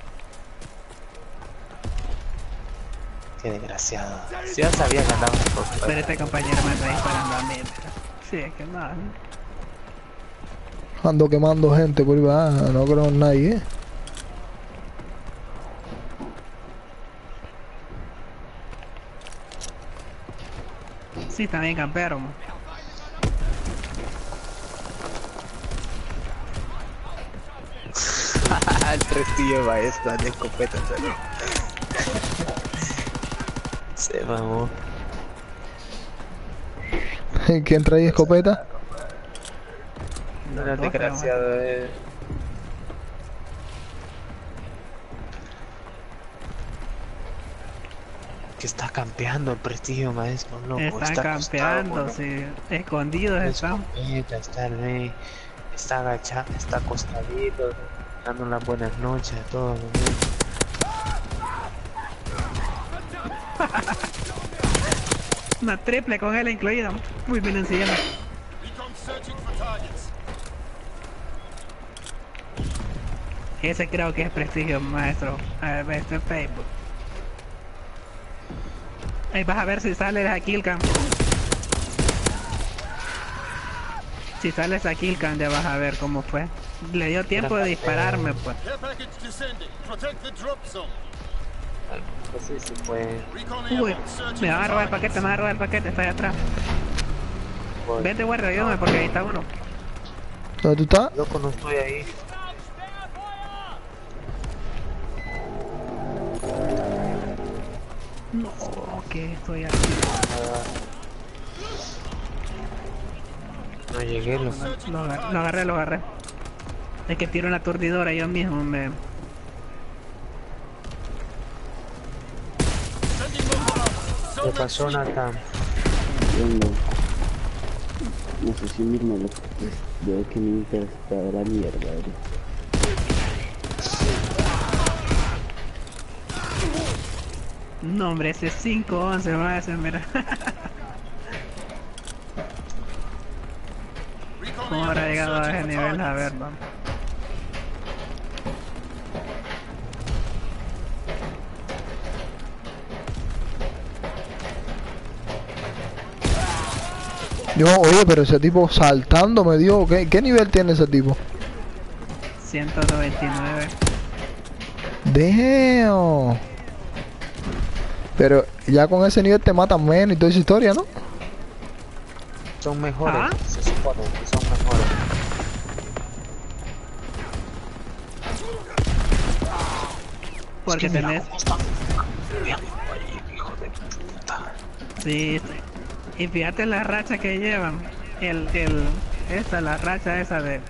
Qué desgraciado. Si ya sabía que andaba por Pero este compañero me está disparando a mí. Mira. Sí, es que no. Ando quemando gente por ahí, va, no creo en nadie, ¿eh? Sí, también campearon. El prestillo maestro de escopeta. Se mamó. ¿Quién trae escopeta? No, Los dos, desgraciado, eh. Que está campeando el prestigio maestro, loco. Están está campeando, acostado, sí. Escondidos están. escopeta, está el rey, está agachado, está acostadito, dando las buenas noches a todos los niños. Una triple con él incluida. Muy bien encima. Recon searching for targets. Ese creo que es prestigio maestro. A ver, esto en Facebook. Ahí vas a ver si sales a Killcam. Si sales a Killcam ya vas a ver cómo fue. Le dio tiempo de dispararme pues. Care package descending. Protect the drop zone. Pues sí, sí fue. Recon Uy, airborne searching me van a for robar el targets. paquete, me van a robar el paquete, está ahí atrás. fue- Vete guarda, ayúdame porque ahí está uno. ¿Dónde tú estás? Loco, no estoy ahí. No, que estoy aquí. No llegué, loco. Lo, agar- lo agarré, lo agarré. Es que tiro una aturdidora yo mismo, me... Sending more rounds. ¿Qué Zone and pasó, sweep. Nathan? Bueno, no sé si mismo lo veo que mi interés está de la mierda, bro. No, hombre, ese cinco once va a ser, mira. Recon ¿Cómo habrá airborne llegado a ese searching for nivel? A ver, targets. vamos. Yo, oye, pero ese tipo saltando me dio. ¿Qué, qué nivel tiene ese tipo? ciento noventa y nueve. Damn. Pero ya con ese nivel te matan menos y toda esa historia, ¿no? Son mejores, ¿Ah? se supone que son mejores. Porque tenés... Hijo de puta. Sí, sí. Y fíjate la racha que llevan. El, el... Esta, la racha esa de...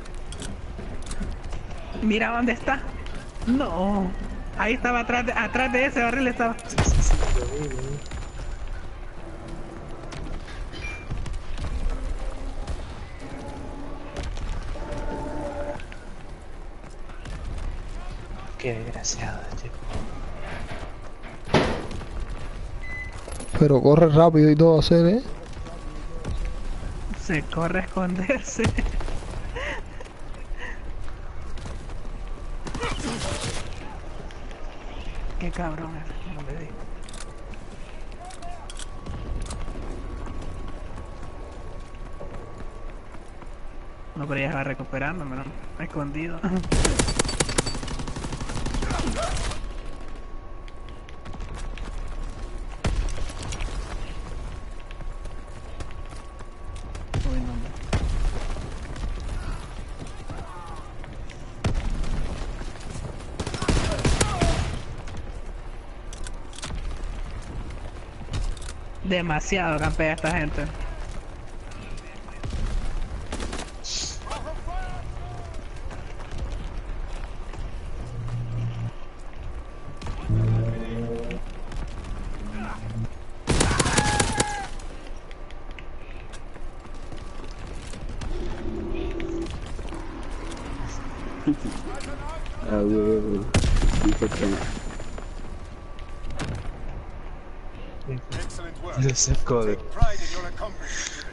Mira dónde está. No. Ahí estaba atrás de, atrás de ese barril estaba. Sí, sí, sí, lo vi, lo vi. Qué desgraciado, chico. Pero corre rápido y todo hacer, ¿eh? Se corre a esconderse. Qué cabrón es, no le digo. No, pero ya va recuperando, me lo ha escondido. Uy, no, hombre. Demasiado campea esta gente. Ah, güey, dice Excellent work. Le sacó de... Take pride in your accomplishment.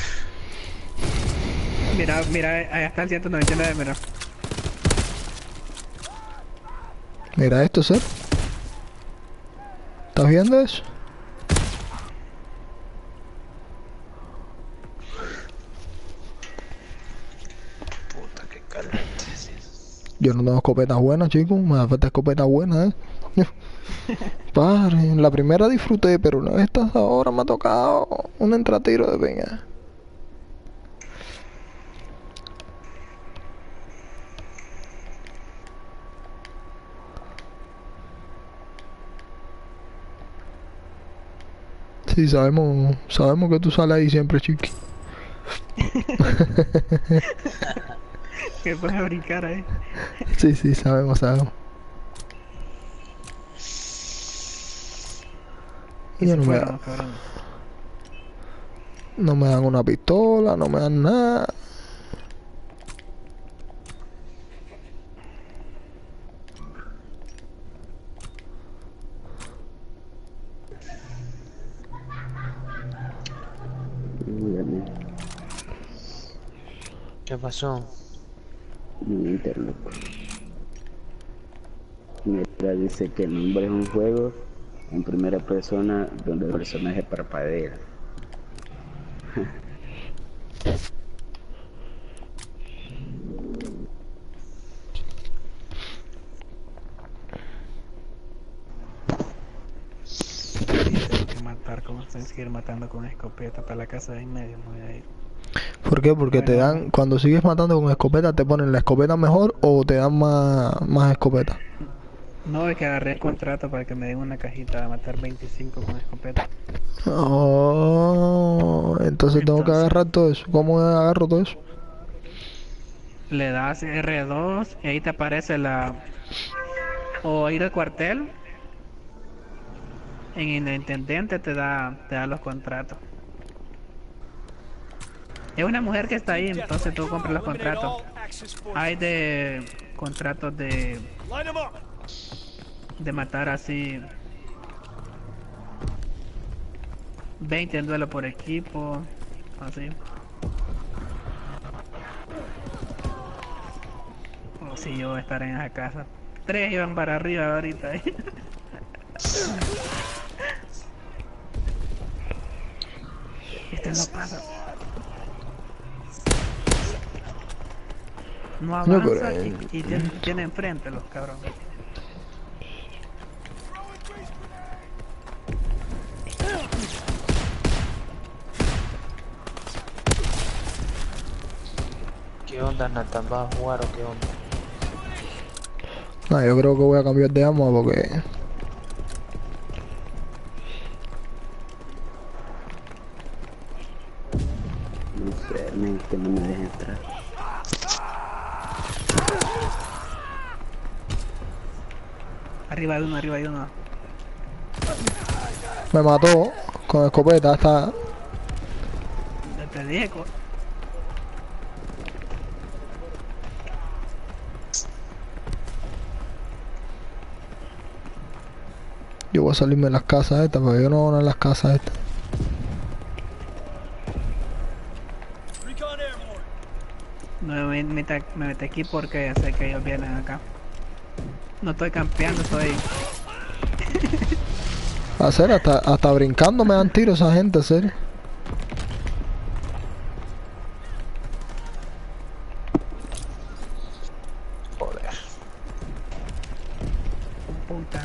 Mira, mira, allá está el ciento noventa y nueve, mira. Mira esto, Ser. ¿Estás viendo eso? Puta, qué caliente. Yo no tengo escopetas buenas, chicos. Me da falta escopetas buenas, eh. Padre, en la primera disfruté, pero una vez estas ahora me ha tocado un entratiro de peña. Sí, sabemos, sabemos que tú sales ahí siempre, chiqui. Que puedes brincar ahí. Sí, sí, sabemos, sabemos. Y ya no me, Fueron, cabrón. no me dan una pistola, no me dan nada. Dígame, ¿Qué pasó? mi interloco. Mira, dice que el nombre es un juego en primera persona donde el personaje parpadea. Tengo que matar, como se seguir matando con escopeta para la casa de en medio, me voy a ir. ¿Por qué? Porque te dan, cuando sigues matando con escopeta, te ponen la escopeta mejor o te dan más, más escopeta. No, es que agarré el contrato para que me den una cajita a matar veinticinco con escopeta. Oh, entonces tengo que Entonces- agarrar todo eso. ¿Cómo agarro todo eso? Le das R dos y ahí te aparece la... O ir al cuartel. En el intendente te da, te da los contratos. Es una mujer que está ahí, entonces tú compras los Eliminate contratos. all Axis forces. Hay de contratos de, Line them up. de matar así veinte en duelo por equipo, así. O si yo voy a estar en esa casa. Tres iban para arriba ahorita. ¿eh? Este no pasa. No No, avanza pero, y, y tiene, tiene enfrente los cabrones. ¿Qué onda, Nathan? ¿Vas a jugar o qué onda? No, yo creo que voy a cambiar de arma porque... No sé, men, que no me deja entrar. Arriba hay uno, arriba hay uno. Me mató con escopeta, está... Ya te dije, co- Yo voy a salirme de las casas estas, porque yo no voy a en las casas estas. Recon airborne. no me metí, me metí aquí porque sé que ellos vienen acá. No estoy campeando, estoy... Hacer hasta, hasta brincando me dan tiros esa gente, serio. Joder. Puta.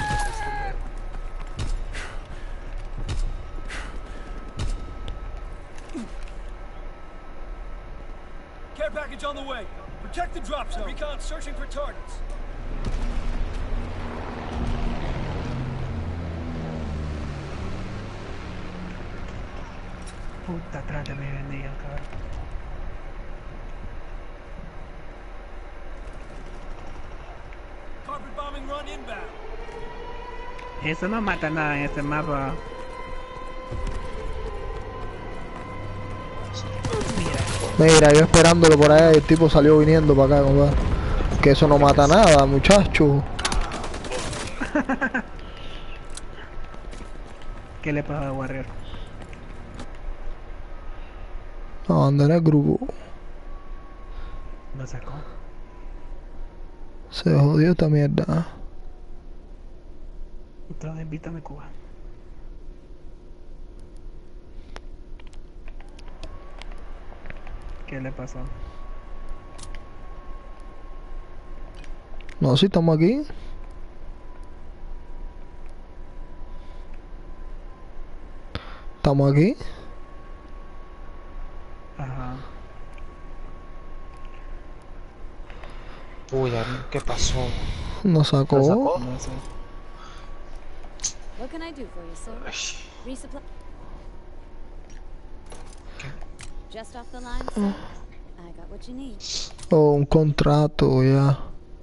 Care package on the way. Protect the drop zone. Recon searching for targets. Puta, atrás de mí venía el cabrón. Carpet bombing run inbound. Eso no mata nada en este mapa. Mira, Mira, yo esperándolo por allá y el tipo salió viniendo para acá, compadre. Que eso no mata nada, muchacho. ¿Qué le pasó a Warrior? Abandoné el grupo. Lo sacó. Se jodió esta mierda. Entonces invítame Cuba. ¿Qué le pasó? No, si estamos aquí. Estamos aquí. Ajá. Uy, ¿qué pasó? Nos sacó. ¿Lo sacó? No sé. What can I do for you, sir? Resupply. Just off the line, sir. I got what you need. Oh, un contrato, ya.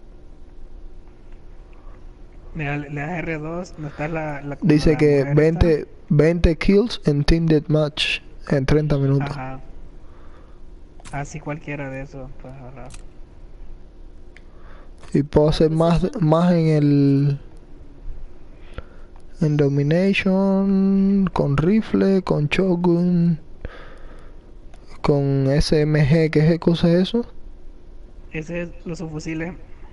Mira, le das R dos, no está la... la Dice la que mujer veinte, veinte kills en Team Deathmatch en treinta minutos. esta. Ajá. Así cualquiera de esos, pues ahorrar. Y puedo hacer más, más en el... En Domination, con rifle, con shotgun, con S M G, ¿qué cosa es eso? Ese es los subfusiles.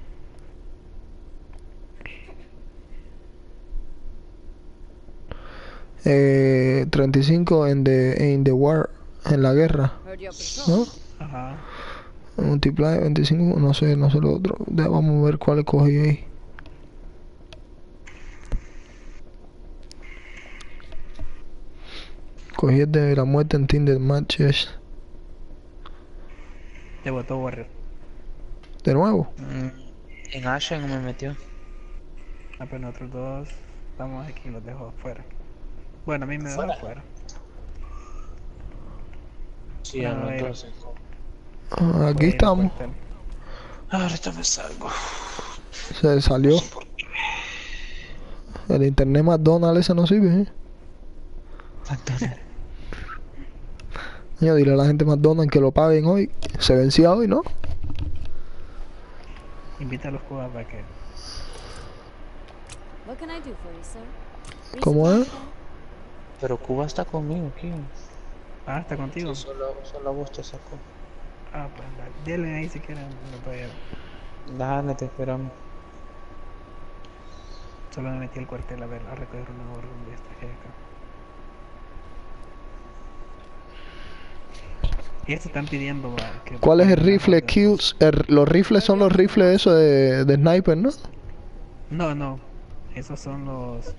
Eh, treinta y cinco en the, in the war, en la guerra, Heard your patrol. ¿no? Ajá. Multiply veinticinco, no sé, no sé lo otro. Ya vamos a ver cuál cogí ahí. Cogí el de la muerte en Tinder Matches. Te botó Warrior. De nuevo. Mm, en Ashen me metió. Ah, pero nosotros dos estamos aquí, los dejo afuera. Bueno, a mí me dejó ¿Fuera? afuera. Sí, Ah, a los era. dos. Ah, Voy a ir aquí al estamos. cuartel. Ahorita me salgo. Se salió. El internet McDonald's ese no sirve, ¿eh? Coño, dile a la gente McDonald's que lo paguen hoy. Se vencía hoy, ¿no? Invita a los cubas para que... What can I do for you, sir? ¿Cómo Resupply, es? sir? Pero Cuba está conmigo aquí. Ah, ¿está contigo? Sí, solo, solo a vos te sacó. Ah, pues dale. Denle ahí si quieren. No puede... Dale, te esperamos. Solo me metí al cuartel a ver, a recoger una orden de esta que hay acá. Y estos están pidiendo va, que... ¿Cuál es el una rifle orden. kills? El- los rifles son los rifles esos de, de sniper, ¿no? No, no. Esos son los...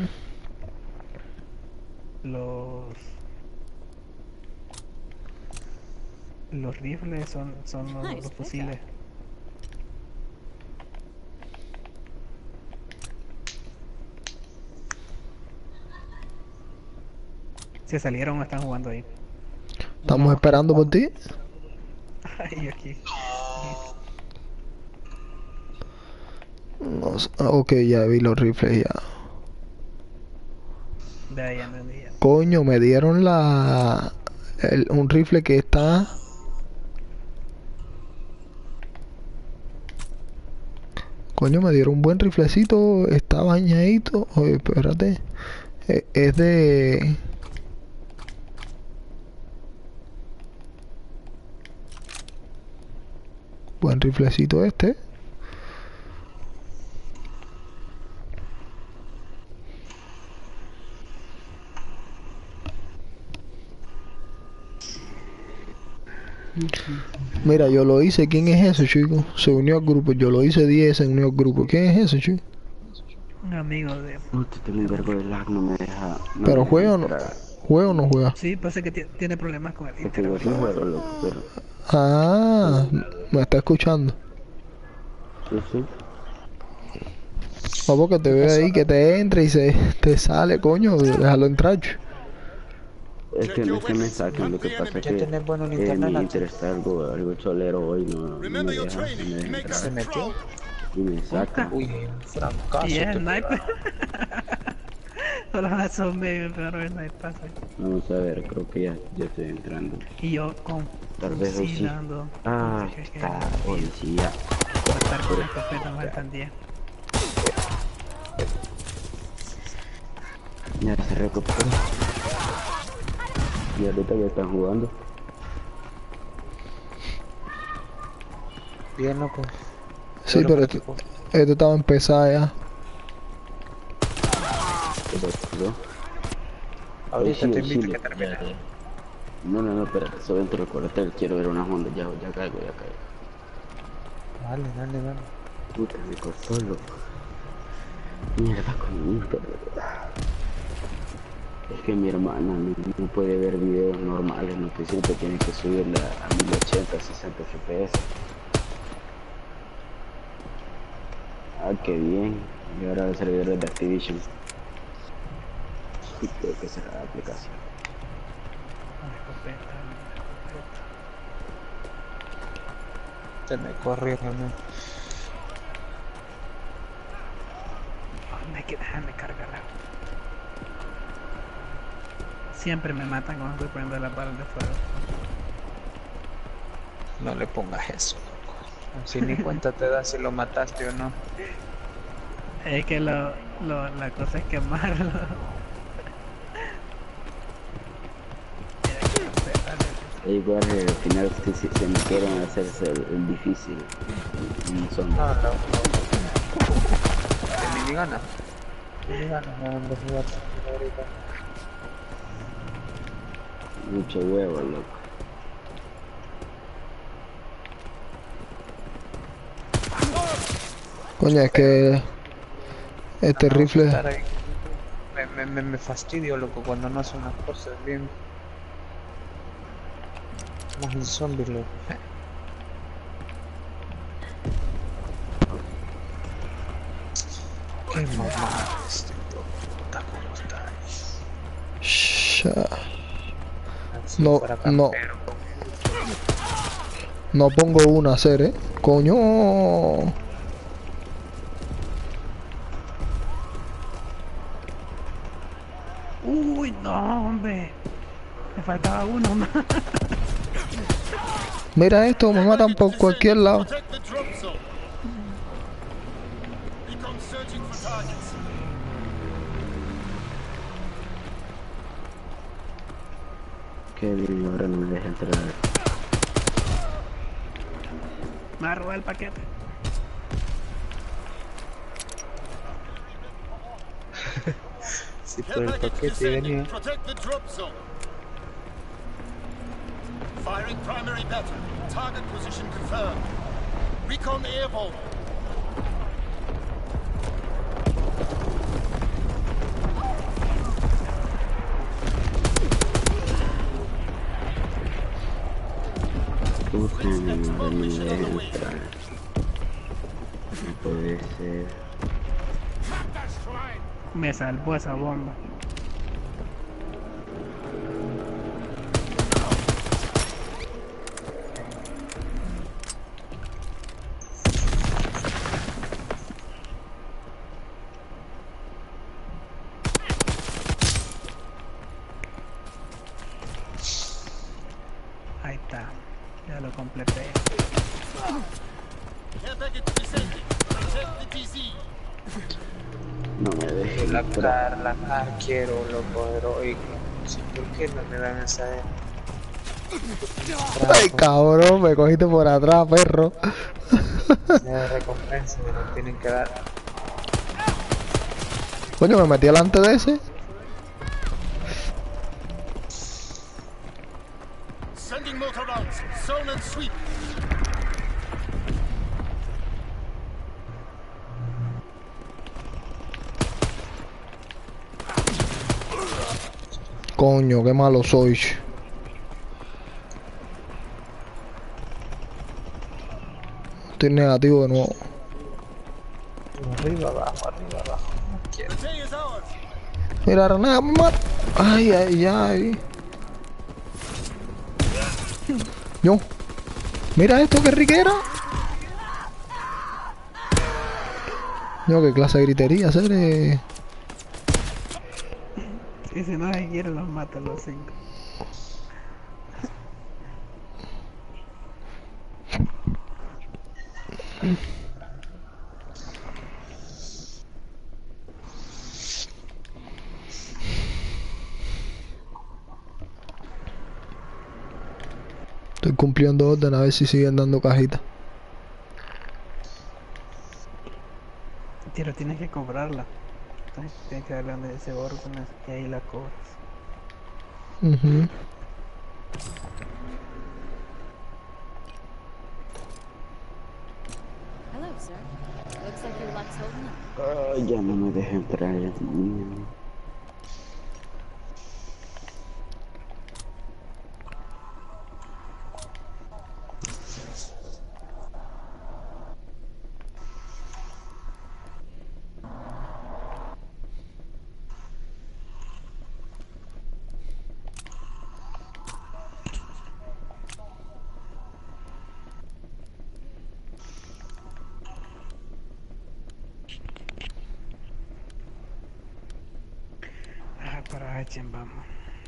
Los... Los rifles son, son los, Nice, los fusiles. Se salieron o están jugando ahí. Estamos No, esperando por ti. Ay, aquí. No sé. Ah, ok, ya vi los rifles ya. De ahí andan de allá. Coño, me dieron la... el- un rifle que está... Coño, me dieron un buen riflecito. Está bañadito. Oye, espérate. Eh, Es de... Buen riflecito este. Mira, yo lo hice. ¿Quién es ese, chico? Se unió al grupo. Yo lo hice diez, se unió al grupo. ¿Quién es ese, chico? Un amigo de... Puta, tengo un vergo de lag, no me deja. No Pero me juega o no, deja entrar. juega o no juega. Sí, parece que ti- tiene problemas con el Es que yo internet. sí juego, loco, pero. Ah, me está escuchando. Sí, sí. Vamos, que te veo ahí, que te entre y se te sale, coño. Déjalo entrar. chico. Es que no es que me saquen, lo que pasa es Ya que tenés bueno el eh, internet, mi Nacho. Inter está algo, algo cholero hoy, no, no me Remember your deja, no training. me deja Make us ¿Se entrar. metió? pro. Y me saca. Uy, un fracaso. Y es te sniper. pegaron. Solo las son medio peor el sniper. Vamos a ver, creo que ya, ya estoy entrando. Y yo con Tal vez hoy sí. fusilando. Ah, Puta, que- que- está policía. Por estar con la escopeta me faltan diez. Ya se recuperó. Y ahorita ya están jugando. Bien, loco. Sí, Solo pero por esto, equipo. esto estaba empezado ya. Se recuperó. Ahorita Sí, te sí, invito le- a que termine. ya, ya. No, no, no, espérate, solo entro al cuartel, quiero ver unas ondas, ya, ya caigo, ya caigo. Dale, dale, dale. Puta, me costó, loco. Mierda con mi internet. Es que mi hermana no, no puede ver videos normales, no te siempre tiene que subirla a mil ochenta, sesenta F P S. Ah, qué bien. Y ahora el servidor de Activision. Y tengo que cerrar la aplicación. Una escopeta, una escopeta. Se me corrió, realmente. ¿Dónde hay que dejarme cargarla? Siempre me matan cuando estoy poniendo las balas de fuego. No le pongas eso, loco. Así ni cuenta te das si lo mataste o no. Es que lo, lo, la cosa es quemarlo. Mira qué escopeta, E igual eh, al final si, si, se me quieren hacerse el, el difícil. Y son No, no, no. De minigana. Minigana, no, no, jugar ahorita. mucho huevo, loco. Coño, es que este No, rifle, estar ahí. Me, me, me, me fastidio, loco, cuando no hace unas cosas bien. Más un zombie, loco. Qué mamada este puta, cómo está ahí. sha, Si No, fuera no. campero. no pongo una a hacer, eh. Coño. Uy, no, hombre. Me faltaba uno más. Mira esto, me matan por cualquier lado. Protect the drop zone. Recon searching for targets. Qué bien, ahora no me deja entrar. Me va a robar el paquete. Si por Care el package paquete venía. descending. Protect the drop zone. Firing primary battery. Target position confirmed. Recon airborne. Puta, no, no me deja entrar. No puede ser. Me salvó esa bomba. Ahí está. Ya lo completé. Care package descending. Protect the T Z. No me deja La entrar. car, la car quiero, loco, heroico. Sí, ¿por qué no me dan esa? Ay, cabrón, me cogiste por atrás, perro. Esa recompensa me la tienen que dar. Coño, me metí delante de ese. Sending motor rounds. Zone and sweep. Coño, qué malo soy. Estoy negativo de nuevo. Arriba, abajo, arriba, abajo. No quiero. The day is ours. Mira, René, me mata. Ay, ay, ay. Yo. Mira esto, qué riquera. Yo, qué clase de gritería, hacer. Eh. Y si no se quieren, los matan los cinco. Estoy cumpliendo orden a ver si siguen dando cajitas. Pero tienes que cobrarla. Entonces tienes que darle donde ese órgano y ahí la cobras. Ujú. Hello, sir. Looks like your luck's holding up. Ay, ya no me deja entrar ya. Ah, para Hachen vamos.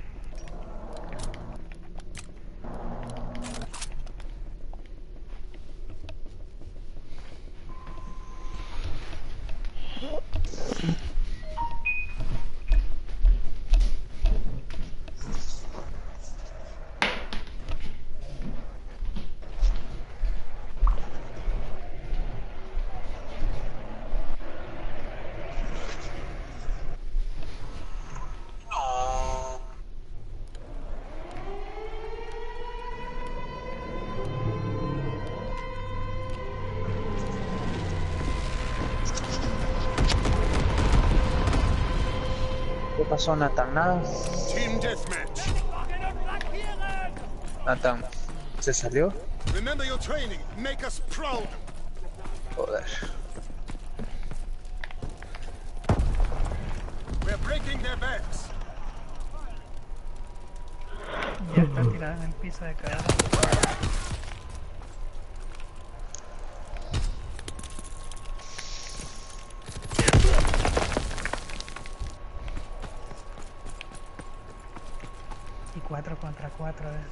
¿Qué pasó, Nathan? Nada. Team deathmatch. Nathan, ¿se salió? Remember your training. Make us proud. Joder. We're breaking their backs. Ya está tirada en el piso de cadera. Y cuatro contra cuatro es.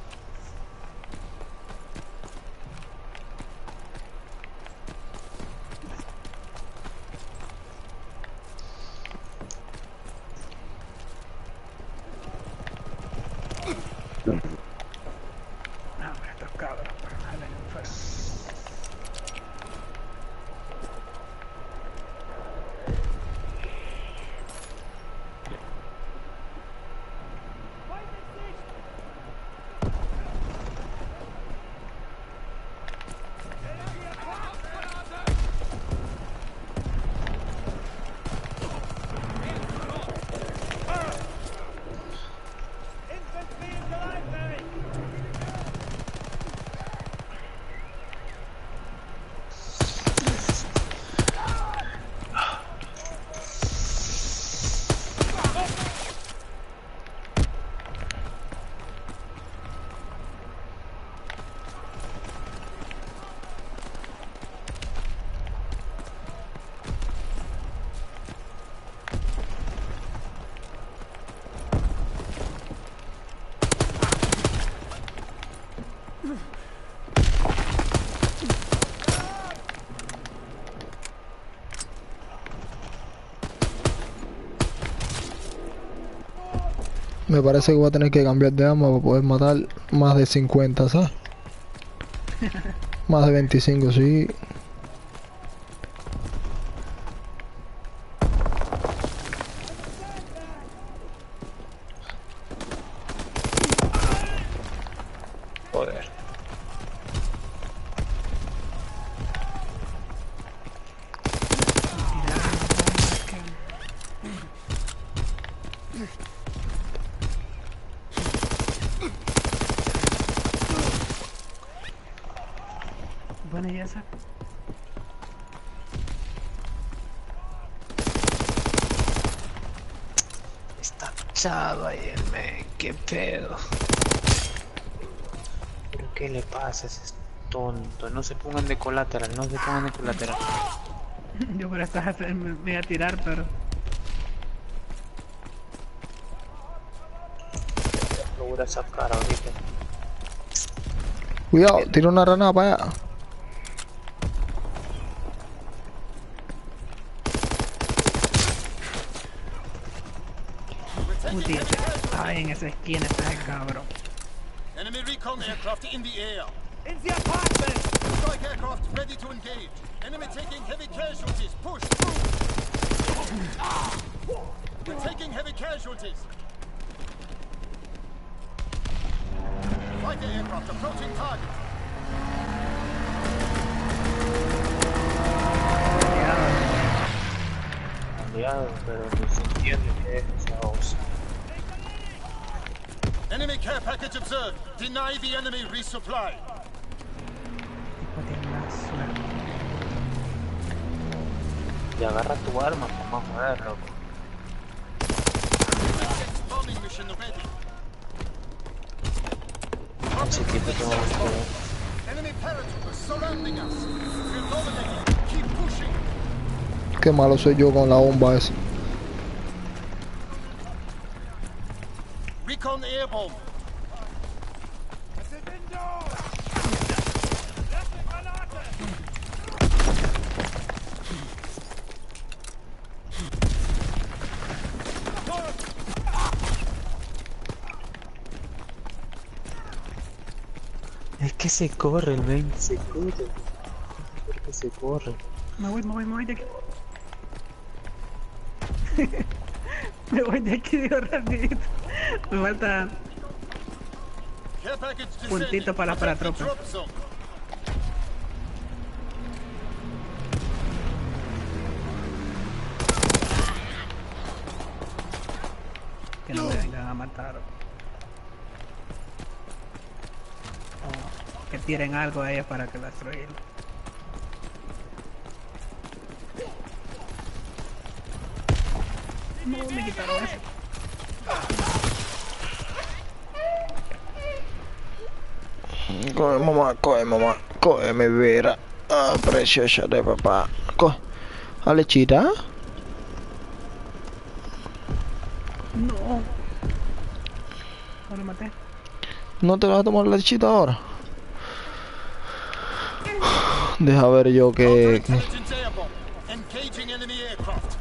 No, hombre, estos cabros, pero jalen fuera. Me parece que voy a tener que cambiar de arma para poder matar más de cincuenta, ¿sabes? Más de veinticinco, sí. Joder. Bueno, y esa. Está chava y el men, qué pedo. ¿Pero qué le pasa? Ese es tonto. No se pongan de colateral, no se pongan de colateral. Yo por estas me, me voy a tirar, pero. Lo voy a sacar ahorita. Cuidado, tira una rana para allá. Puti, ay, en esa esquina está el cabrón. Enemy recon aircraft in the air. In the apartment! Strike aircraft ready to engage. Enemy taking heavy casualties. Push through. We're taking heavy casualties. Fighter aircraft approaching target. Aliado, pero no se entiende qué es esa cosa. Enemy care package observed. Deny the enemy resupply. Tipo tiene una suerte. Y agarra tu arma, vamos a joder, loco. Bombing mission ready. Así que te tengo que... Enemy paratroopers surrounding us. We're dominating. Keep pushing. Qué malo soy yo con la bomba esa. Recon airborne. Es que se corre, men, se corre. Es que se corre. Me voy, me voy, me voy de aquí. Me voy de aquí, digo, rapidito. Me falta Care package puntito descending. para para Protect the tropa. drop zone. Que no me vengan a matar. O que tiren algo a ellos para que la destruyan. No, me quitaron eso. Coge mamá, coge mamá, coge mi vida. Ah, preciosa de papá. Coge. ¿A lechita? No. No lo maté. ¿No te vas a tomar la lechita ahora? Deja ver yo que... Intelligence airborne. Engaging enemy aircraft.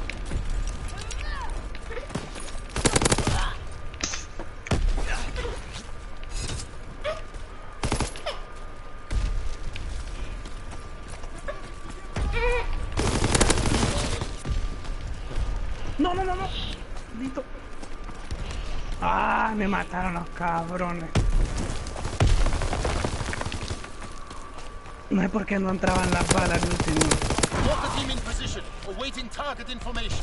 No, no, no, no. Listo. Ah, me mataron los cabrones. No es porque no entraban las balas, no, sino... Walker team in position. Awaiting target information.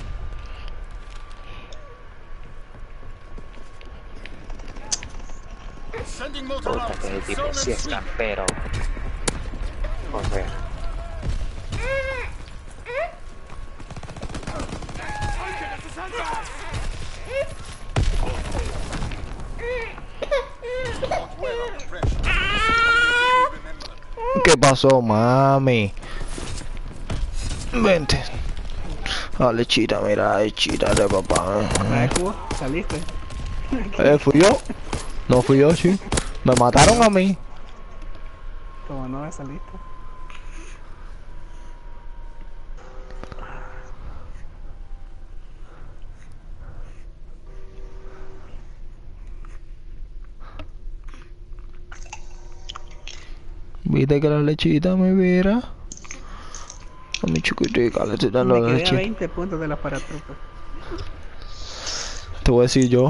Sending motor Puta, rounds. que el tipo Zone sí and es sweep. campero. Joder. ¿Qué pasó, mami? Vente. Ah, lechita, mira, lechita de papá. ¿La de Cuba? ¿Saliste? Eh, ¿fui yo? No fui yo, sí. Me mataron a mí. Como no me saliste. Viste que la lechita me viera. A mi chiquitica le estoy dando Me la quedé a leche. veinte puntos de las paratropas. Te voy a decir yo.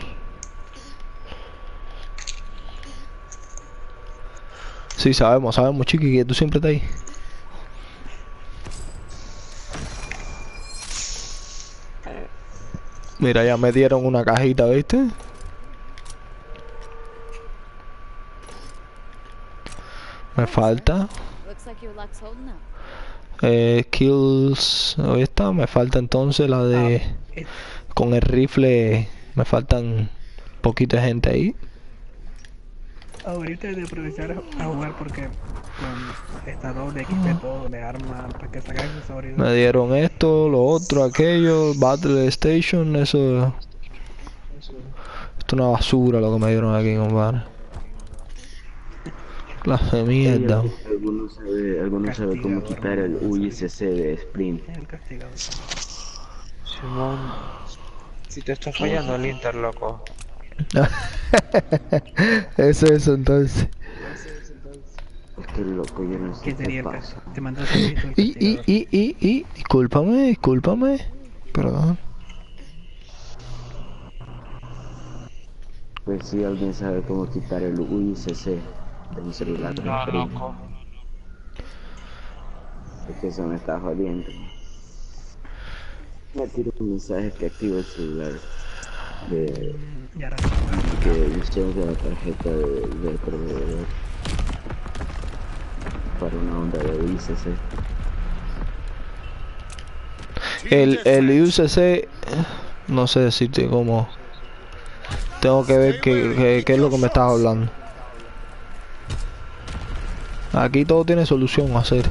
Sí, sabemos, sabemos, chiqui, que tú siempre estás ahí. Mira, ya me dieron una cajita, ¿viste? Me falta Looks like your luck's holding up. eh, kills. Ahí está, me falta entonces la de Eh, con el rifle. Me faltan poquita gente ahí. Ahorita he de aprovechar a jugar porque con esta doble equipé todo de arma para que saque accesorios. Me dieron esto, lo otro, aquello, Battle Station, eso. Esto es una basura lo que me dieron aquí, compadre. Clase de mierda. Algunos sabe, algunos sabe cómo quitar el U I C C de Sprint. El castigador. Simón, si te está fallando el Inter, loco. Eso, eso, entonces. Es que loco, yo no sé ¿Qué sería qué el pasa. caso? Te mandó el servicio del Y, y, castigador. y, y, y, discúlpame, discúlpame. Perdón. Pues si alguien sabe cómo quitar el U I C C de mi celular, de mi No, primo. loco. Es que eso me está jodiendo. Me tiro un mensaje que activa el celular de Mm, Ya recuerdo. que licencia la tarjeta de, del proveedor para una onda de U I C C. El, el U C C, no sé decirte cómo. Tengo que ver qué, qué, qué es lo que me estás hablando. Aquí todo tiene solución a hacer.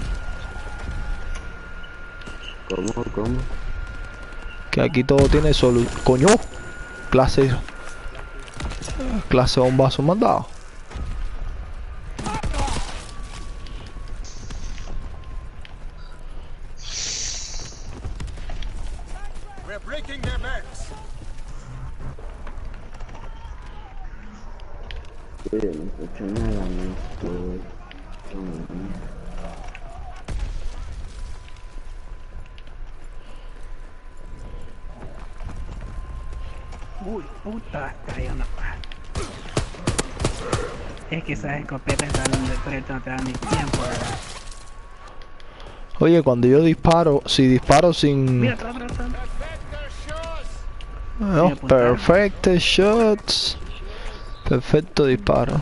¿Cómo? ¿Cómo? Que aquí todo tiene solución. Coño, clase. Clase bombazo mandado. We're breaking their backs. Yo no escucho nada, no estoy. Uy, puta, cayó una paja. Es que esas escopetas salen de frente, no te dan ni tiempo, ¿verdad? Oye, cuando yo disparo, si disparo sin... Mira, atrás, atrás, atrás. No, perfecto shots. Perfecto disparo.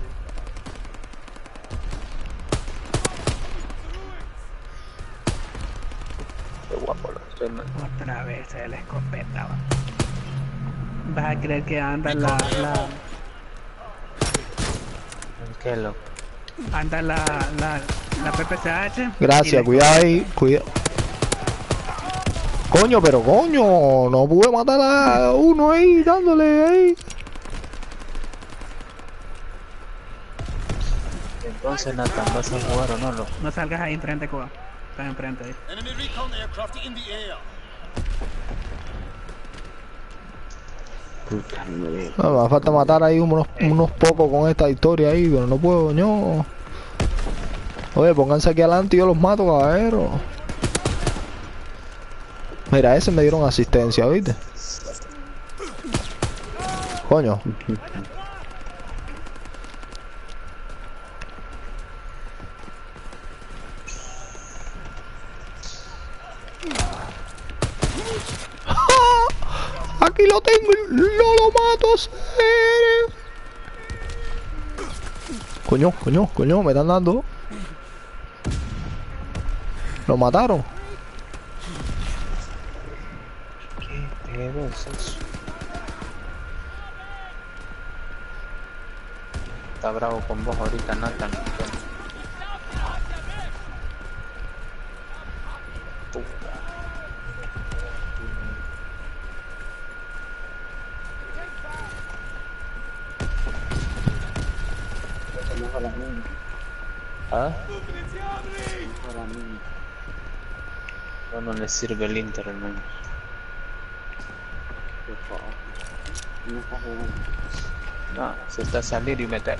Qué guapo lo estoy, man. Otra vez el escopeta, va. Vas a creer que anda la, la, Qué loco. anda la, la, la P P C H. Gracias, cuidado ahí, cuidado. Coño, pero coño, no pude matar a uno ahí, dándole ahí. Entonces, Nathan, ¿vas a jugar o no, loco? No salgas ahí enfrente, Cuba. Estás enfrente ahí. Enemy recon aircraft in the air. Puta, no me dejo. No, me falta matar ahí unos, unos pocos con esta historia ahí, pero no puedo, coño. Oye, pónganse aquí adelante y yo los mato, caballero. Mira, ese me dieron asistencia, ¿viste? Coño. Aquí lo tengo, no lo mato, serio. Coño, coño, coño, me están dando. Lo mataron. ¿Qué pedo es eso? Está bravo con vos ahorita, Nathan. ¿Ah? No, no le sirve el Inter, hermano. No, se está a salir y meter.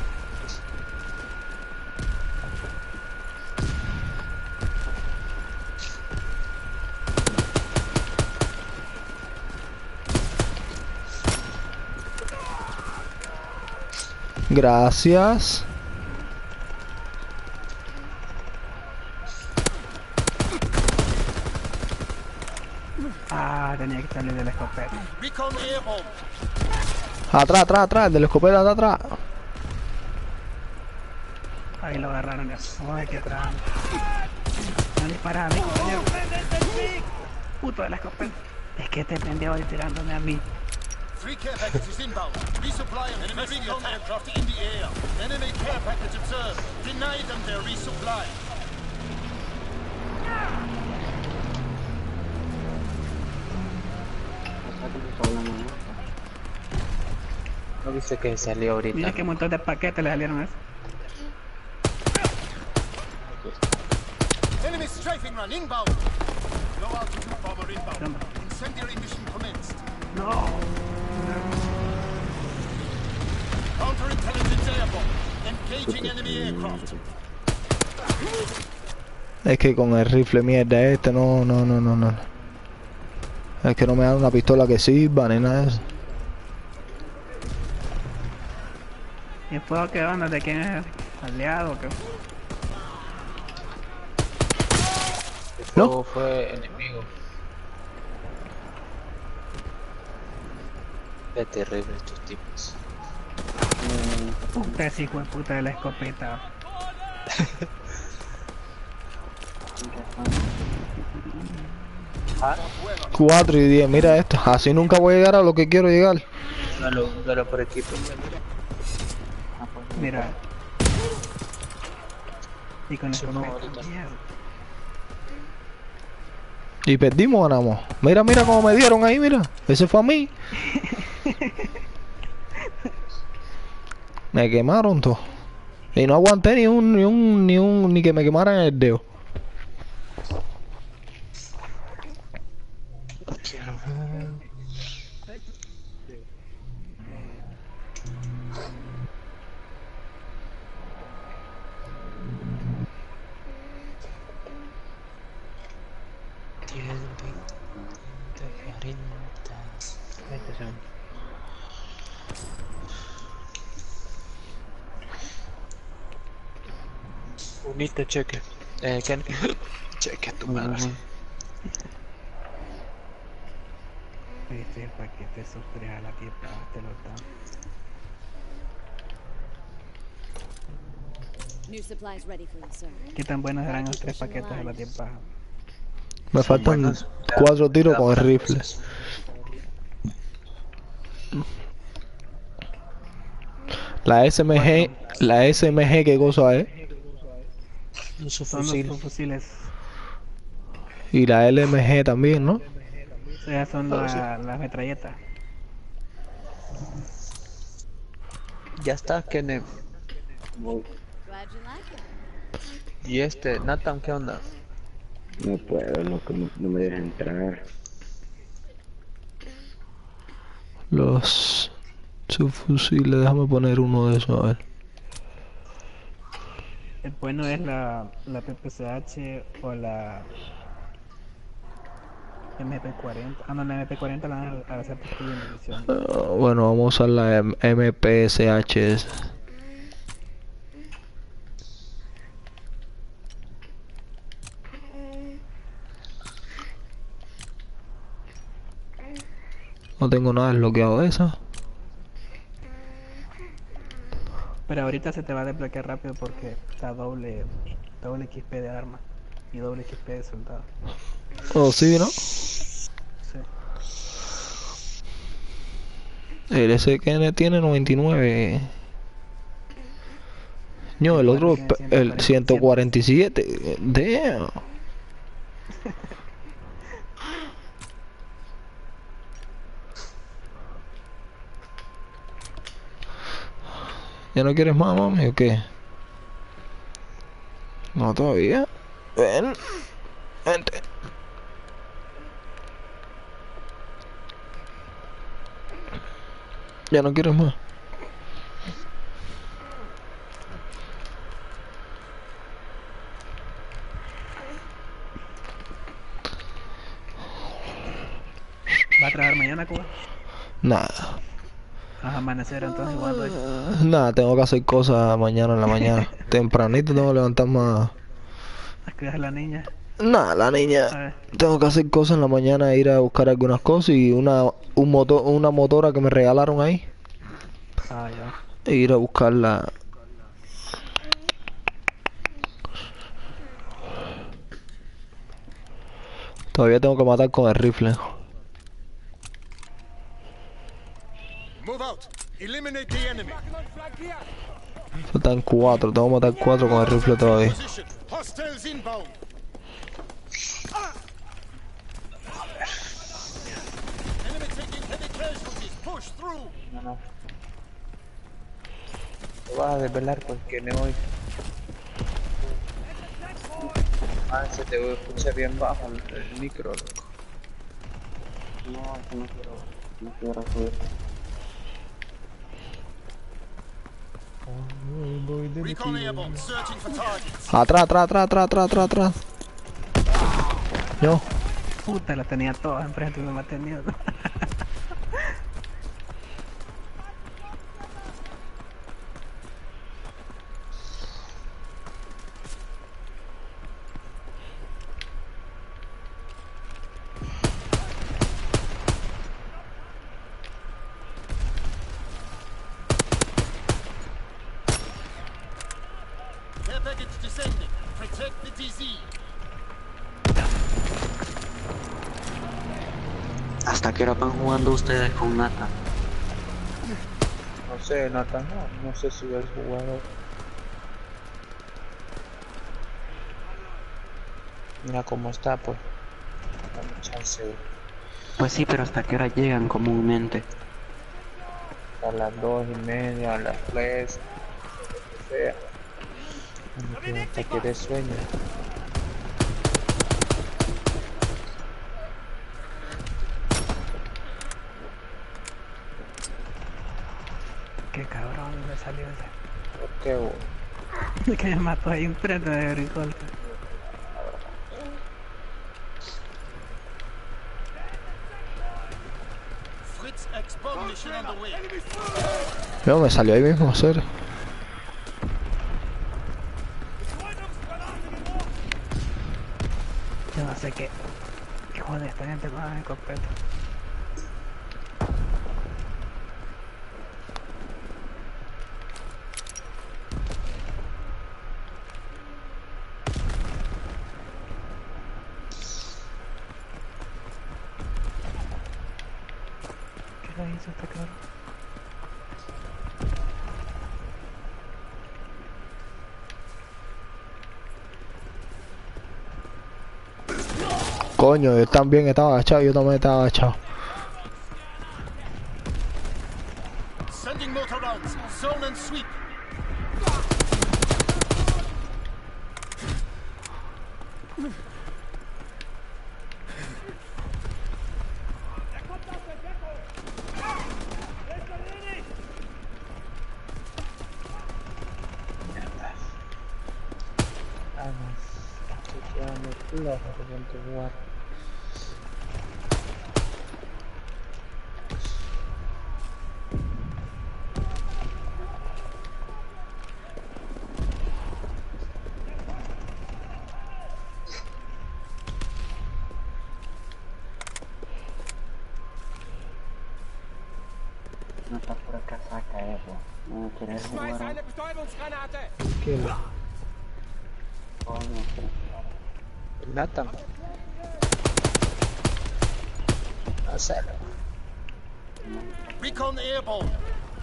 Gracias. Ah, tenía que salir de la escopeta. Recon airborne. Atrás, atrás, atrás, el de la escopeta de atrás. Ahí lo agarraron ya. Vamos a ver aquí atrás. No disparas a mí, compañero. Puto de la escopeta. Es que te pendejo ahí tirándome a mí. Three care packages inbound. Resupply and enemy recon aircraft in the air. Enemy care package observed. Deny them their resupply. ¿No viste que salió ahorita? Mira qué montón de paquetes le salieron a eso. Enemy strafing run inbound. Low altitude bomber inbound. Incendiary mission commenced. No. Engaging enemy aircraft. Es que con el rifle mierda este, no, no, no, no, no. Es que no me dan una pistola que sirva ni nada de eso. ¿Y el fuego qué onda? ¿De quién es? ¿Aliado o qué? El fuego fue enemigo. Qué terrible estos tipos. Usted es hijo de puta de la escopeta. Ah, cuatro y diez, mira esto. Así nunca voy a llegar a lo que quiero llegar. dalo, dalo por equipo. Mira. Y con Sí, no, escopeta. ahorita. Mierda. Y perdimos o ganamos. Mira, mira cómo me dieron ahí, mira. Ese fue a mí. Me quemaron todo. Y no aguanté ni un, ni un, ni un, ni que me quemaran el dedo. veinte segundos. Unite, cheque. Eh, ¿quién? Cheque tu madre. Viste, para que te sufres a la tipa, te lo da. New supplies ready for you, sir. ¿Qué tan buenos eran los tres paquetes de la tipa? Me faltan buenos. cuatro tiros con el rifle. La S M G, la S M G, ¿qué cosa es? Un Son subfusil. los fusiles. Y la L M G también, ¿no? O sea, son la- las metralletas. Ya está, Kenneth. Glad you like it. Y este, Nathan, ¿qué onda? No puedo, loco, no, no me deja entrar. Los subfusiles, déjame poner uno de esos, a ver. El bueno es la, la P P C H o la M P cuarenta. Ah, no, la M P cuarenta la van a hacer por en división. Ah, bueno, vamos a usar la M- MPSH. esa. No tengo nada desbloqueado de esa. Pero ahorita se te va a desbloquear rápido porque está doble, doble X P de arma y doble X P de soldado. Oh, sí, ¿no? Sí. El S N tiene noventa y nueve. No, el otro, el ciento cuarenta y siete. Damn. ¿Ya no quieres más, mami, o qué? No, todavía. Ven. Vente. ¿Ya no quieres más? ¿Va a trabajar mañana, Cuba? Nada. Vas a amanecer entonces jugando ahí. Nada, tengo que hacer cosas mañana en la mañana. Tempranito tengo que levantarme a... A cuidar a la niña. Nada, la A niña. ver. Tengo que hacer cosas en la mañana, ir a buscar algunas cosas y una un motor, una motora que me regalaron ahí. Ah, ya. E ir a buscarla. Todavía tengo que matar con el rifle. Move out. Eliminate the enemy. Faltan cuatro, tengo que matar cuatro con el rifle todavía. Position. Hostiles inbound. Enemy taking heavy casualties. Push through. No, no. Te vas a desvelar con Kenneth hoy. Ah, se te escucha bien bajo el, el micro, loco. No, que no quiero, no quiero subir. Recon airborne, searching for targets. Atrás, atrás, atrás, atrás, atrás, atrás, atrás. Yo. Puta, las tenía todas enfrente y me maté ni uno. Care package descending. Protect the D Z. ¿Hasta qué hora van jugando ustedes con Nata? No sé, Nathan, no, no sé si es jugador. Mira cómo está, pues. Dame chance. Pues sí, pero ¿hasta qué hora llegan comúnmente? A las dos y media, a las tres, lo que sea. Hasta que dé sueño. Qué cabrón me salió ese. ¿Por qué, vos? Que me mató ahí enfrente de Bricol. Fritz X-bomb mission on the way. Yo, me salió ahí mismo, hacer. Yo no sé qué. ¿Qué joder esta gente con la escopeta? ¿Qué le hizo este cabrón? Coño, yo también estaba agachado, yo también estaba agachado. Sending motor rounds. Zone and sweep. Ah, no. Estoy quedando flojo con tu jugar. No está por acá, saca eso. No quieres jugar. Tranquilo. Coño, pero- Nathan. Hacerlo. Recon airborne.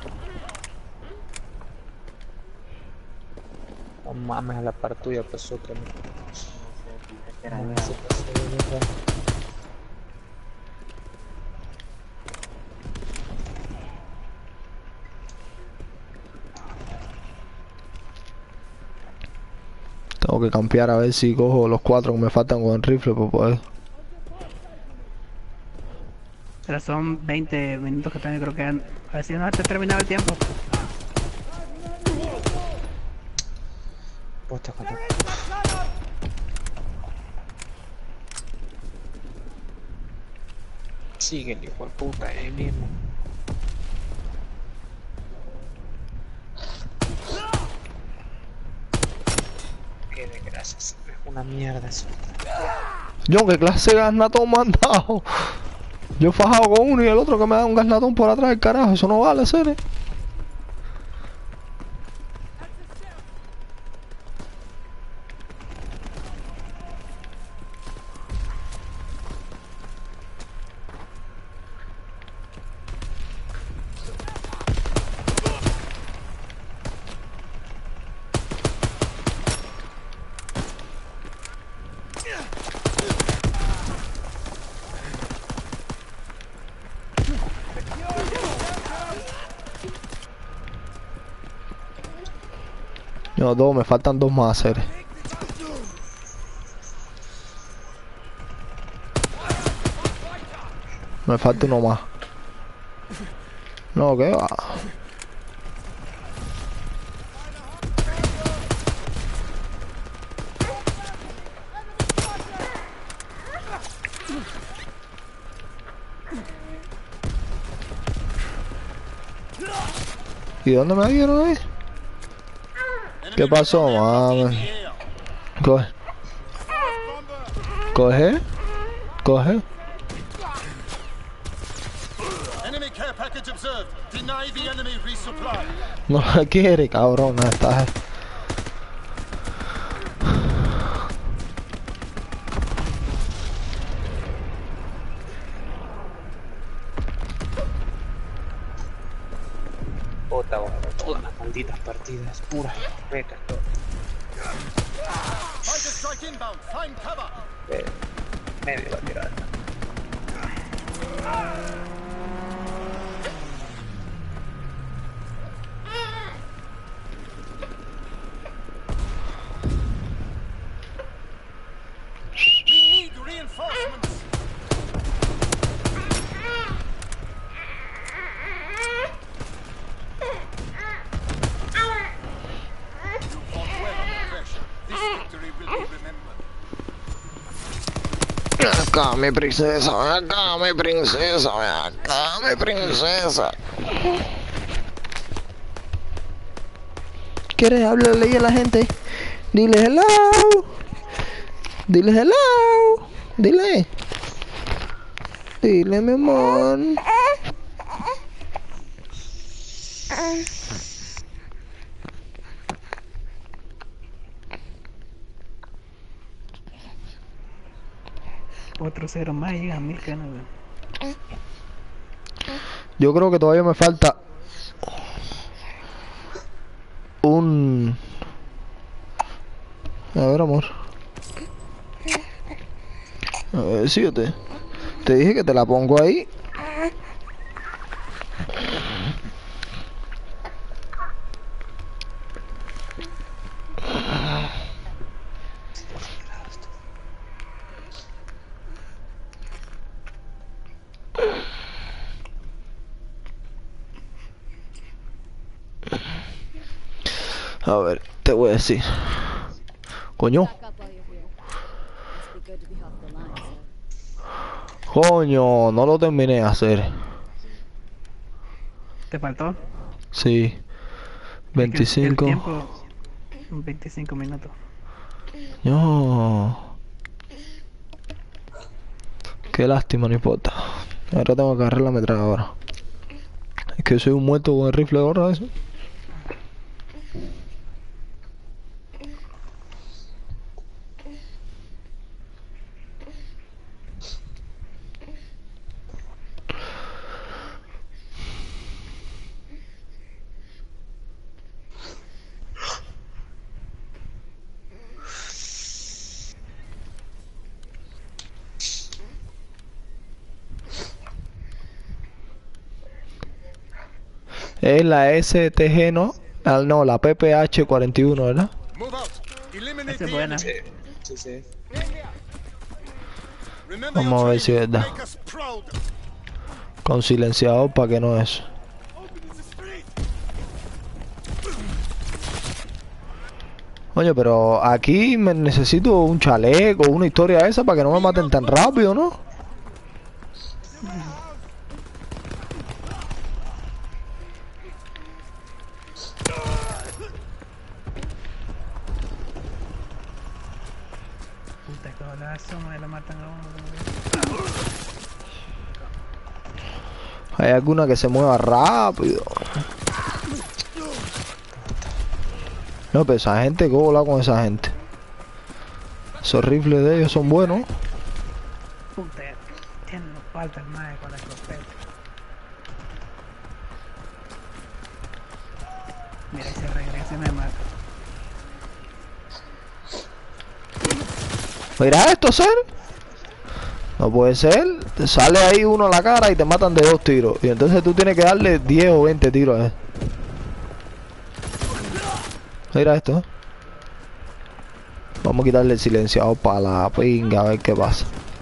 No mames a la par tuya, pasó que no. Era No, ya. se pasó de verdad. Tengo que campear a ver si cojo los cuatro que me faltan con el rifle para poder. Pero son veinte minutos que también creo que han... A ver si no te ha terminado el tiempo. Puta, cuando... Sigue el hijo de puta ahí mismo. Qué desgracia, es una mierda eso. Yo, ¿qué clase de gasnatón me han dado? Yo he fajado con uno y el otro que me da un gasnatón por atrás del carajo. Eso no vale, serio. Yo, dos, me faltan dos más, serio. Me falta uno más. No, ¿qué va? ¿Y dónde me dieron ahí? ¿Qué pasó, mami? Coge. Coge. Coge. Enemy care package observed. Deny the enemy resupply. No la quiere, cabrón. Está. Puta, bueno, todas las malditas partidas, puras metas, todo. Fighter strike inbound. Find cover. Eh, medio va a tirar. We need reinforcements. You fought well under pressure. This victory will be remembered. Acá, mi princesa, acá, mi princesa, acá, mi princesa. ¿Quieres hablarle ahí a la gente? Dile hello. Dile hello. Dile. Dile, mi amor. Otro cero más y llega a mil canas, weón. Yo creo que todavía me falta un... A ver, amor. A ver, sí, yo te... Te dije que te la pongo ahí. A ver, te voy a decir. Coño. Back up while you're here. Must be good to be off the line, sir. Coño, no lo terminé de hacer. ¿Te faltó? Sí. Es que veinticinco. El tiempo, veinticinco minutos. No. Qué lástima, no importa. Ahora tengo que agarrar la ametralladora. Es que soy un muerto con el rifle ahora, eso. Es la S T G, ¿no? Ah, no, la P P H cuarenta y uno, ¿verdad? Move out. Eliminate Esa es the buena. enemy. Sí, sí. Remember Vamos a your ver si es training. verdad. Make us proud. Con silenciador para que no es. Oye, pero aquí me necesito un chaleco, una historia esa para que no me maten tan rápido, ¿no? Puta, que balazo, me lo matan a uno. Hay alguna que se mueva rápido. No, pero esa gente, ¿qué volado con esa gente? Esos rifles de ellos son buenos. Puta, tienen los falta el mae con la escopeta. Mira, si regresa y me mata. Mira esto, ser. No puede ser. Te sale ahí uno a la cara y te matan de dos tiros. Y entonces tú tienes que darle diez o veinte tiros a él. Mira esto. Vamos a quitarle el silenciador para la pinga, a ver qué pasa.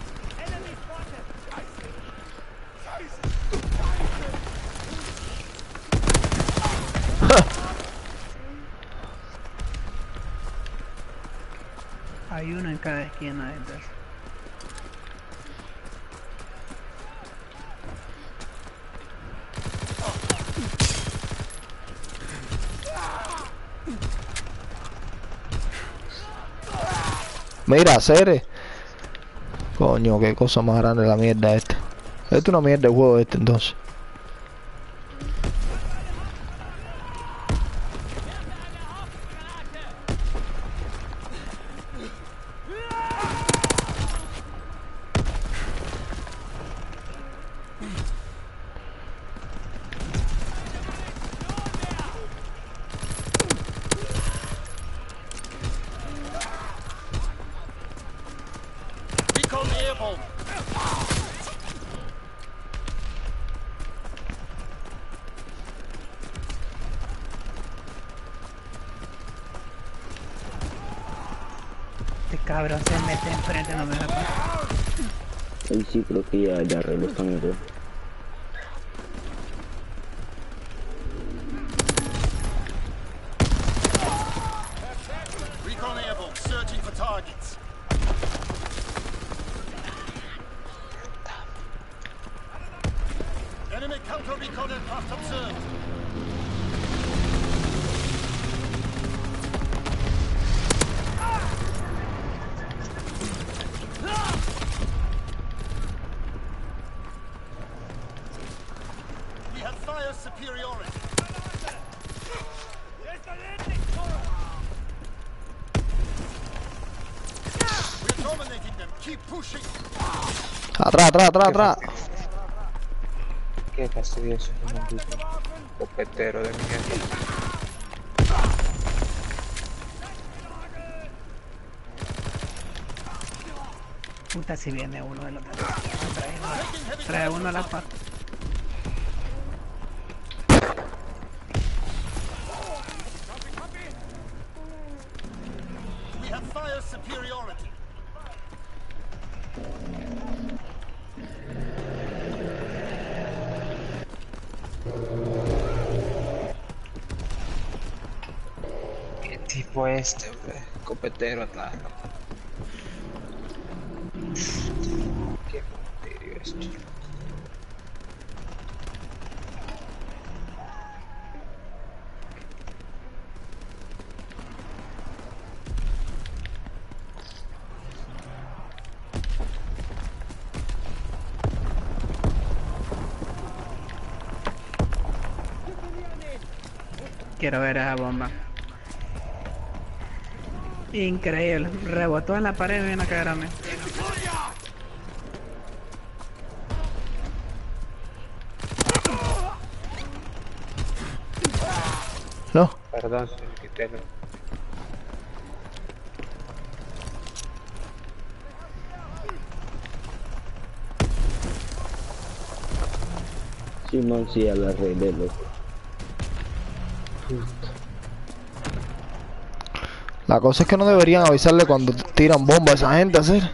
Hay uno en cada esquina de estas. Mira, Cere. Coño, qué cosa más grande la mierda esta. Esto es una mierda de juego este entonces. Recon airborne. Este cabrón se mete enfrente, no me da cuenta. Ahí sí creo que ya, ya arregló esta mierda. Recon airborne. Searching for targets. Enemy counter recon aircraft observed. We have fire superiority. We're dominating them. Keep pushing. Atrás, atrás, atrás, atrás. Qué fastidioso, ese maldito copetero de mierda. Puta, si viene uno de los dos. Trae, trae uno a la pata. We have fire superiority. ¿Qué tipo este, hombre? Copetero atrás. Qué misterio esto. Quiero ver esa bomba. Increíble. Rebotó en la pared y viene a caer a mí. No. Perdón, se me quité el... Simón sí, a la arreglé, loco. La cosa es que no deberían avisarle cuando tiran bombas a esa gente, hacer.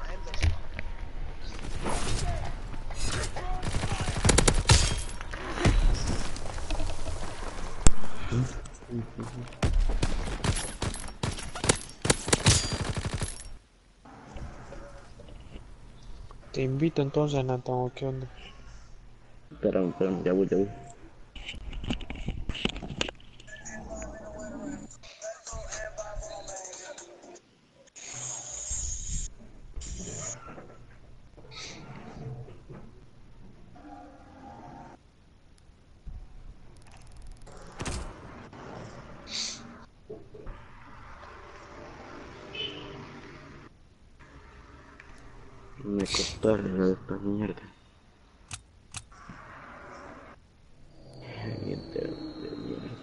Te invito entonces, Nathan, ¿o qué onda? Espera, espera, ya voy, ya voy. Me costó arreglar esta mierda. Mierda de mierda.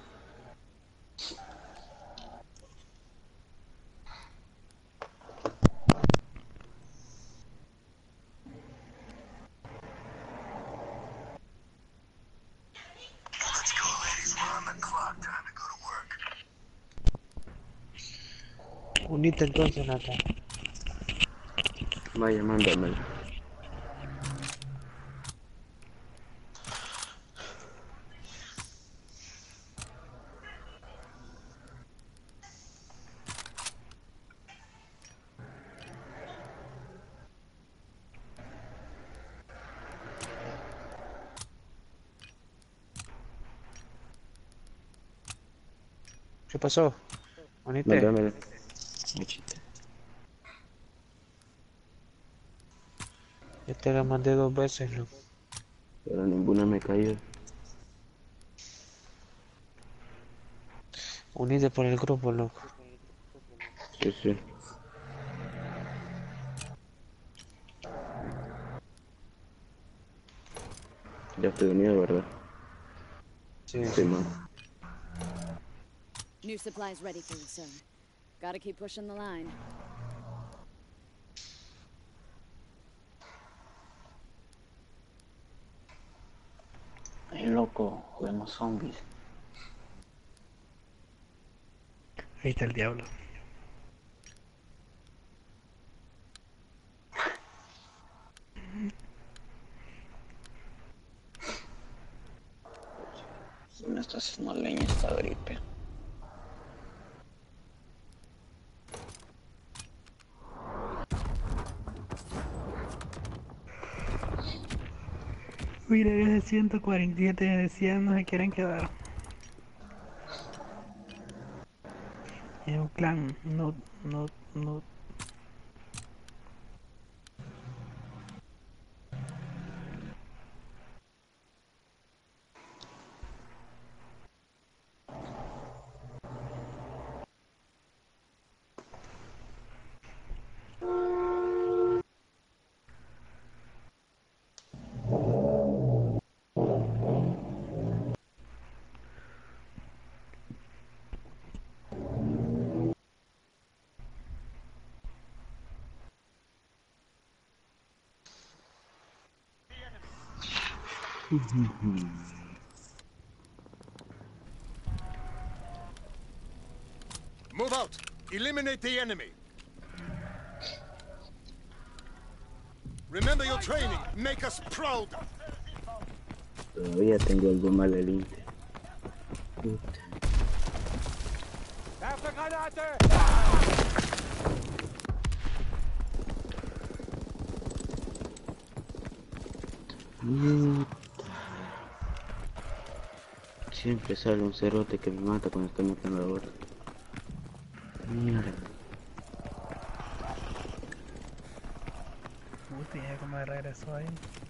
Unite entonces, Nathan. Vaya, mándamelo. ¿Qué pasó? Unite. Mándamelo. Muchita. Te la mandé dos veces, loco. Pero ninguna me cayó. Unite por el grupo, loco. Sí, sí. Ya estoy unido, ¿verdad? Sí, Sí, sí. man. New supplies ready for you, sir. Gotta keep pushing the line. Ay, loco, juguemos zombies. Ahí está el diablo. Se me está haciendo leña esta gripe. Mira, de ciento cuarenta y siete de cien no se quieren quedar. Es un clan, no, no, no. Move out. Eliminate the enemy. Remember your training. Make us proud. Todavía tengo algo mal el Inter. Puta. Puta. Siempre sale un cerote que me mata cuando estoy matando a otro. Mierda. Puta, ya como regresó ahí.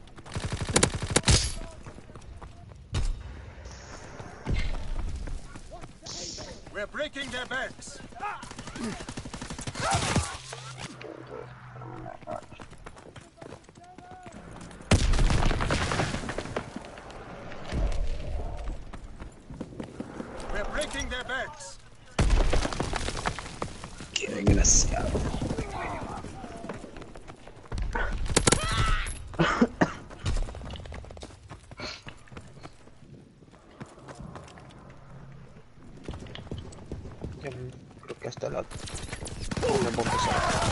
We're breaking their backs. We're breaking their backs. Qué desgraciado. Yo creo que hasta la... Una bomba se...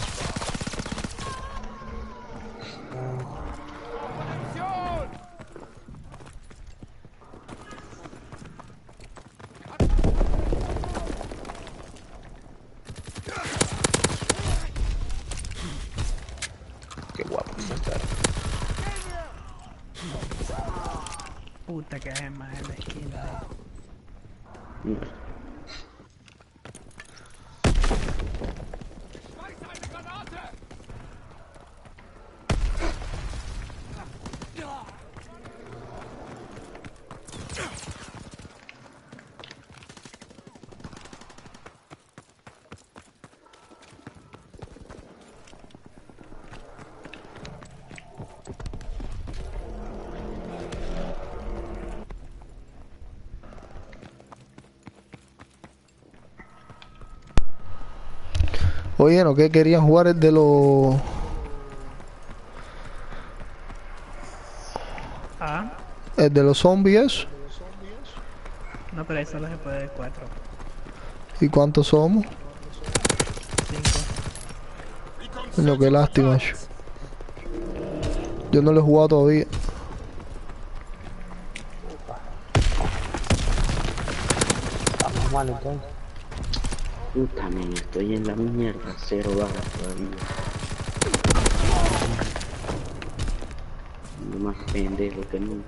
Qué guapo está estar. Puta que hay más en la esquina. Mierda. Oye, ¿no que querían jugar el de los... Ah, el de los zombies? no, pero ahí solo se puede de cuatro, ¿Y cuántos somos? cinco. Coño, qué lástima. Yo, yo no lo he jugado todavía. Estamos mal entonces. Puta, men, estoy en la mierda, cero bajas todavía. No más pendejo que nunca.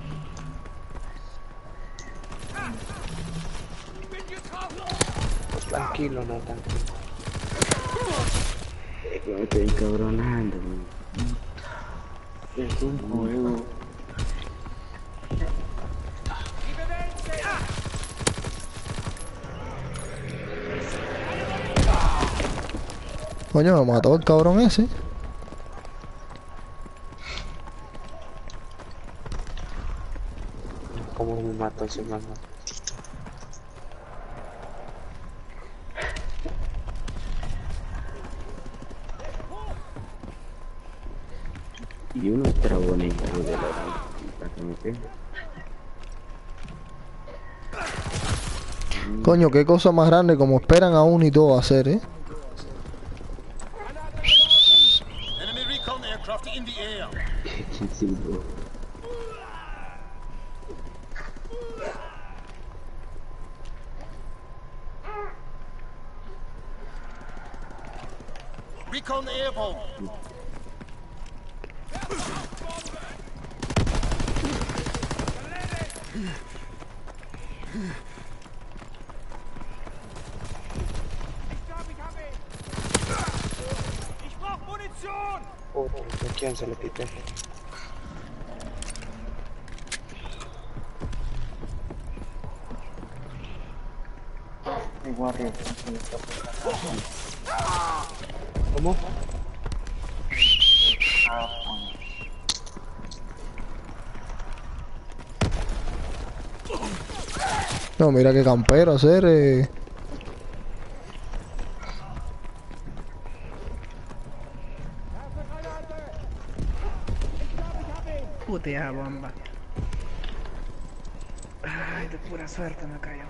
Pues tranquilo, no, tranquilo. Es que me estoy encabronando, man. Es un juego. Coño, me mató el cabrón ese. ¿Cómo me mató ese mano? Y unos dragones hijos de la para que me peguen. Coño, qué cosa más grande como esperan a uno y dos a hacer, eh. Enemy recon aircraft in the air. Sí, bro. Recon airborne. Ich brauch Munition! Puta, ¿a quién se le quité? Hay guardia. ¿Cómo? No, mira qué campero hacer, eh. Putea bomba. Ay, de pura suerte me cayó.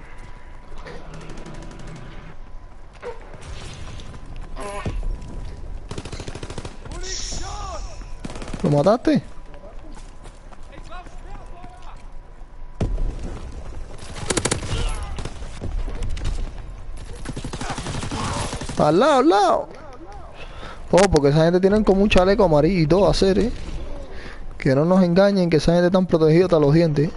¿Lo mataste? Al lado, al lado. Oh, porque esa gente tiene como un chaleco amarillo y todo a hacer, eh. Que no nos engañen, que esa gente están protegidos hasta los dientes.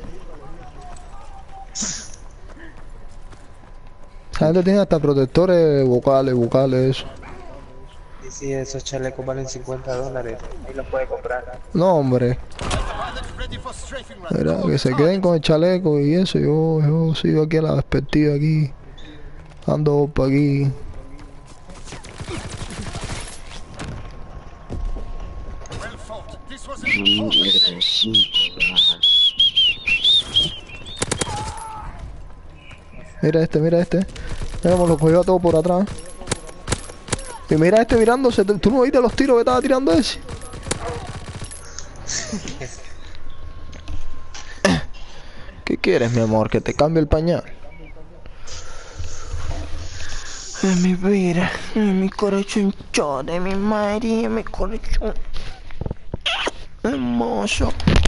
Esa gente tiene hasta protectores vocales, vocales, eso. Y si esos chalecos valen cincuenta dólares, ahí los puede comprar. No, hombre. Pilots ready for strafing run. Mira, que se queden con el chaleco y eso. Yo, yo sigo aquí a la perspectiva aquí. Ando para aquí. Well fought. This was an No important mierda, day. cinco bajas. Mira este, mira este. Mira, me lo cogió a todo por atrás. Y mira este mirándose. ¿Tú no viste los tiros que estaba tirando ese? ¿Qué quieres, mi amor? ¿Que te cambie el pañal? En mi vida, en mi corazón, yo de mi madre, en mi corazón. Hermoso.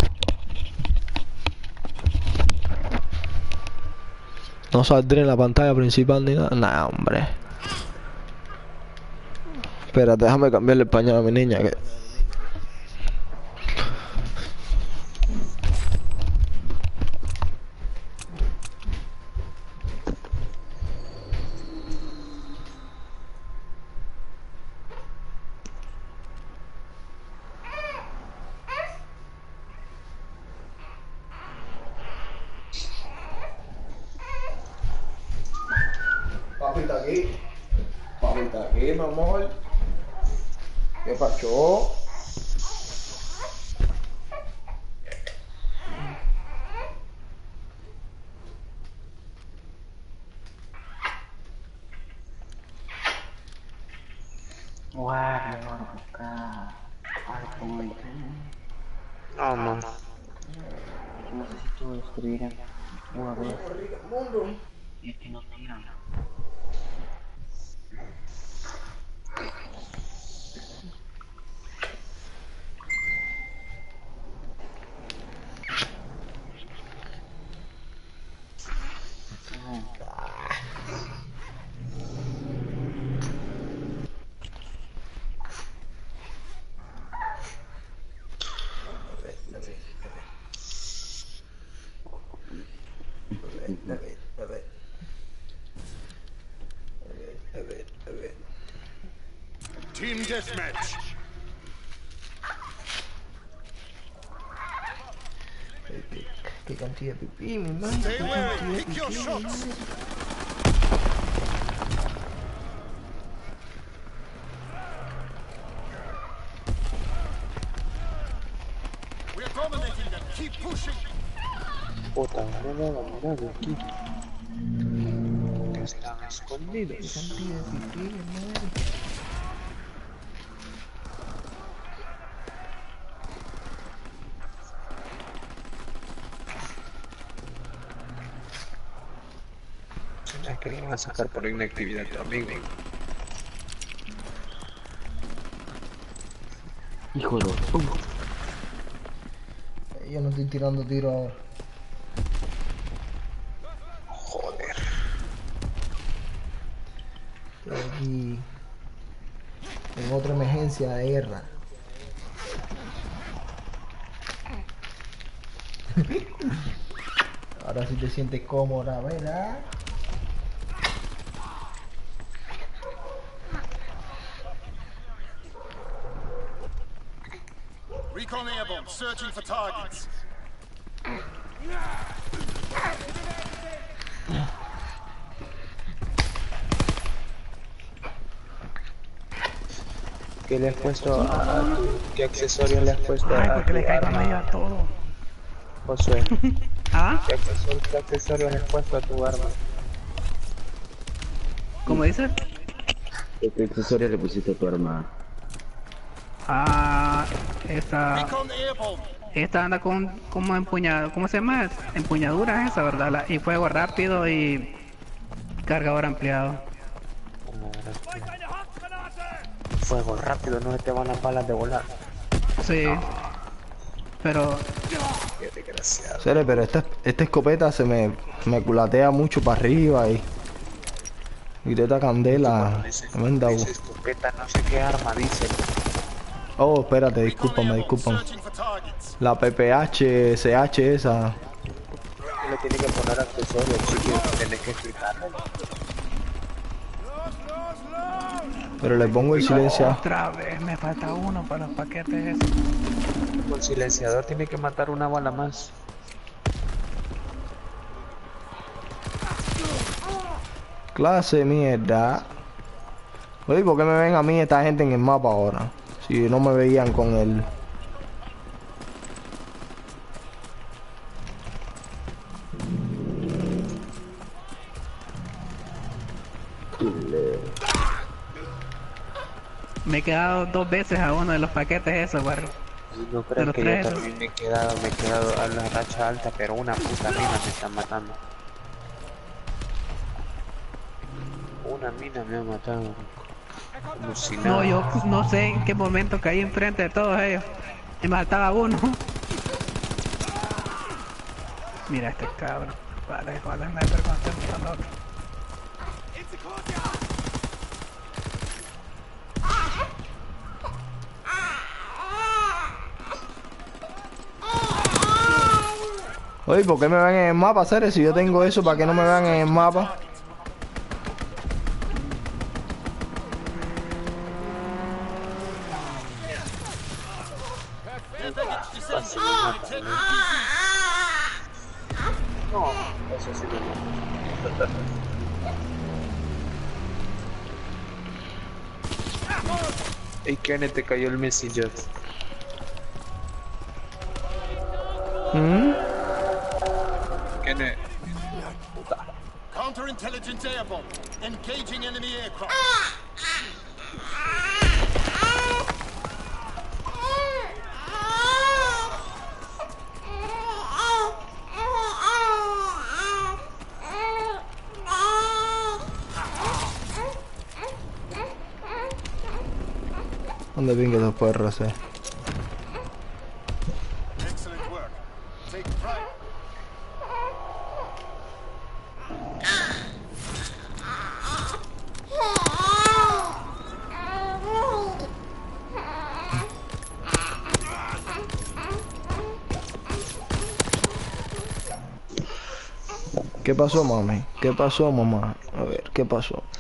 No saldré en la pantalla principal ni nada. Nah, hombre. Espérate, déjame cambiarle el pañal a mi niña que... Papi está aquí. Papi está aquí, mi amor. ¿Qué pasó? Guardia, vamos acá. Algo ahí. No, man. No sé si tú destruirán. O a ver. Y es que no tiran. Team deathmatch. qué cantidad de pipí, mi madre. Stay Qué wary. cantidad de Pick your pipí, mi shots. madre. We're dominating them. Keep pushing. Puta, no me hagan nadie aquí. Están Qué escondidos. cantidad de pipí, mi madre. Es que le van a sacar por inactividad a tu amigo. Hijo de... Uh, Yo no estoy tirando tiro ahora. Joder. Estoy aquí en otra emergencia de guerra. Ahora sí te sientes cómoda, ¿verdad? Recon airborne. Searching for targets. ¿Qué le has puesto a, a tu, qué accesorios le has puesto Ay, a porque tu le caigo a arma, medio a todo. Josué? ¿Ah? ¿Qué accesorios, qué accesorios le has puesto a tu arma? ¿Cómo dices? ¿Qué accesorio le pusiste a tu arma? Ah, esta, Recon airborne. esta anda con como empuñado, ¿cómo se llama? Empuñadura esa, ¿verdad? La- y fuego rápido y cargador ampliado. Fuego rápido, no se te van las balas de volar. Sí. Pero Qué desgraciado. Sere, pero esta, esta escopeta se me, me culatea mucho para arriba y... Y de esta candela me han dado. Dice escopeta, no sé qué arma, dice. Oh, espérate, Recon discúlpame, airborne. discúlpame. Searching for targets. La P P H, S H esa. Que le tiene que poner accesorios, chiquillos, tenés que explicarle. Pero le pongo el silencio. otra vez me falta uno para los paquetes esos. El silenciador tiene que matar una bala más. Clase de mierda. Oye, ¿por qué me ven a mí esta gente en el mapa ahora? Si no me veían con el... Me he quedado dos veces a uno de los paquetes esos, barro. No De creas los que yo tres. también me he quedado, me he quedado a la racha alta, pero una puta mina me está matando. Una mina me ha matado. Como si nada. No, yo no sé en qué momento caí enfrente de todos ellos. Y me faltaba uno. Mira este cabrón. Vale, vale, me cuando estoy matando a otro. Oye, ¿por qué me ven en el mapa, Sere? Si yo tengo eso, ¿para qué no me vean en el mapa? Their baggage descends. Casi me matan, Take ¿no? it No, eso sí me mata. Ey, Kenneth, te cayó el messenger. ¿Mm? Kenneth. counterintelligence airborne. Engaging enemy aircraft. ¿Dónde venga después de hacer? Excellent work. Take pride. ¿Qué pasó, mami? ¿Qué pasó, mamá? A ver, ¿qué pasó?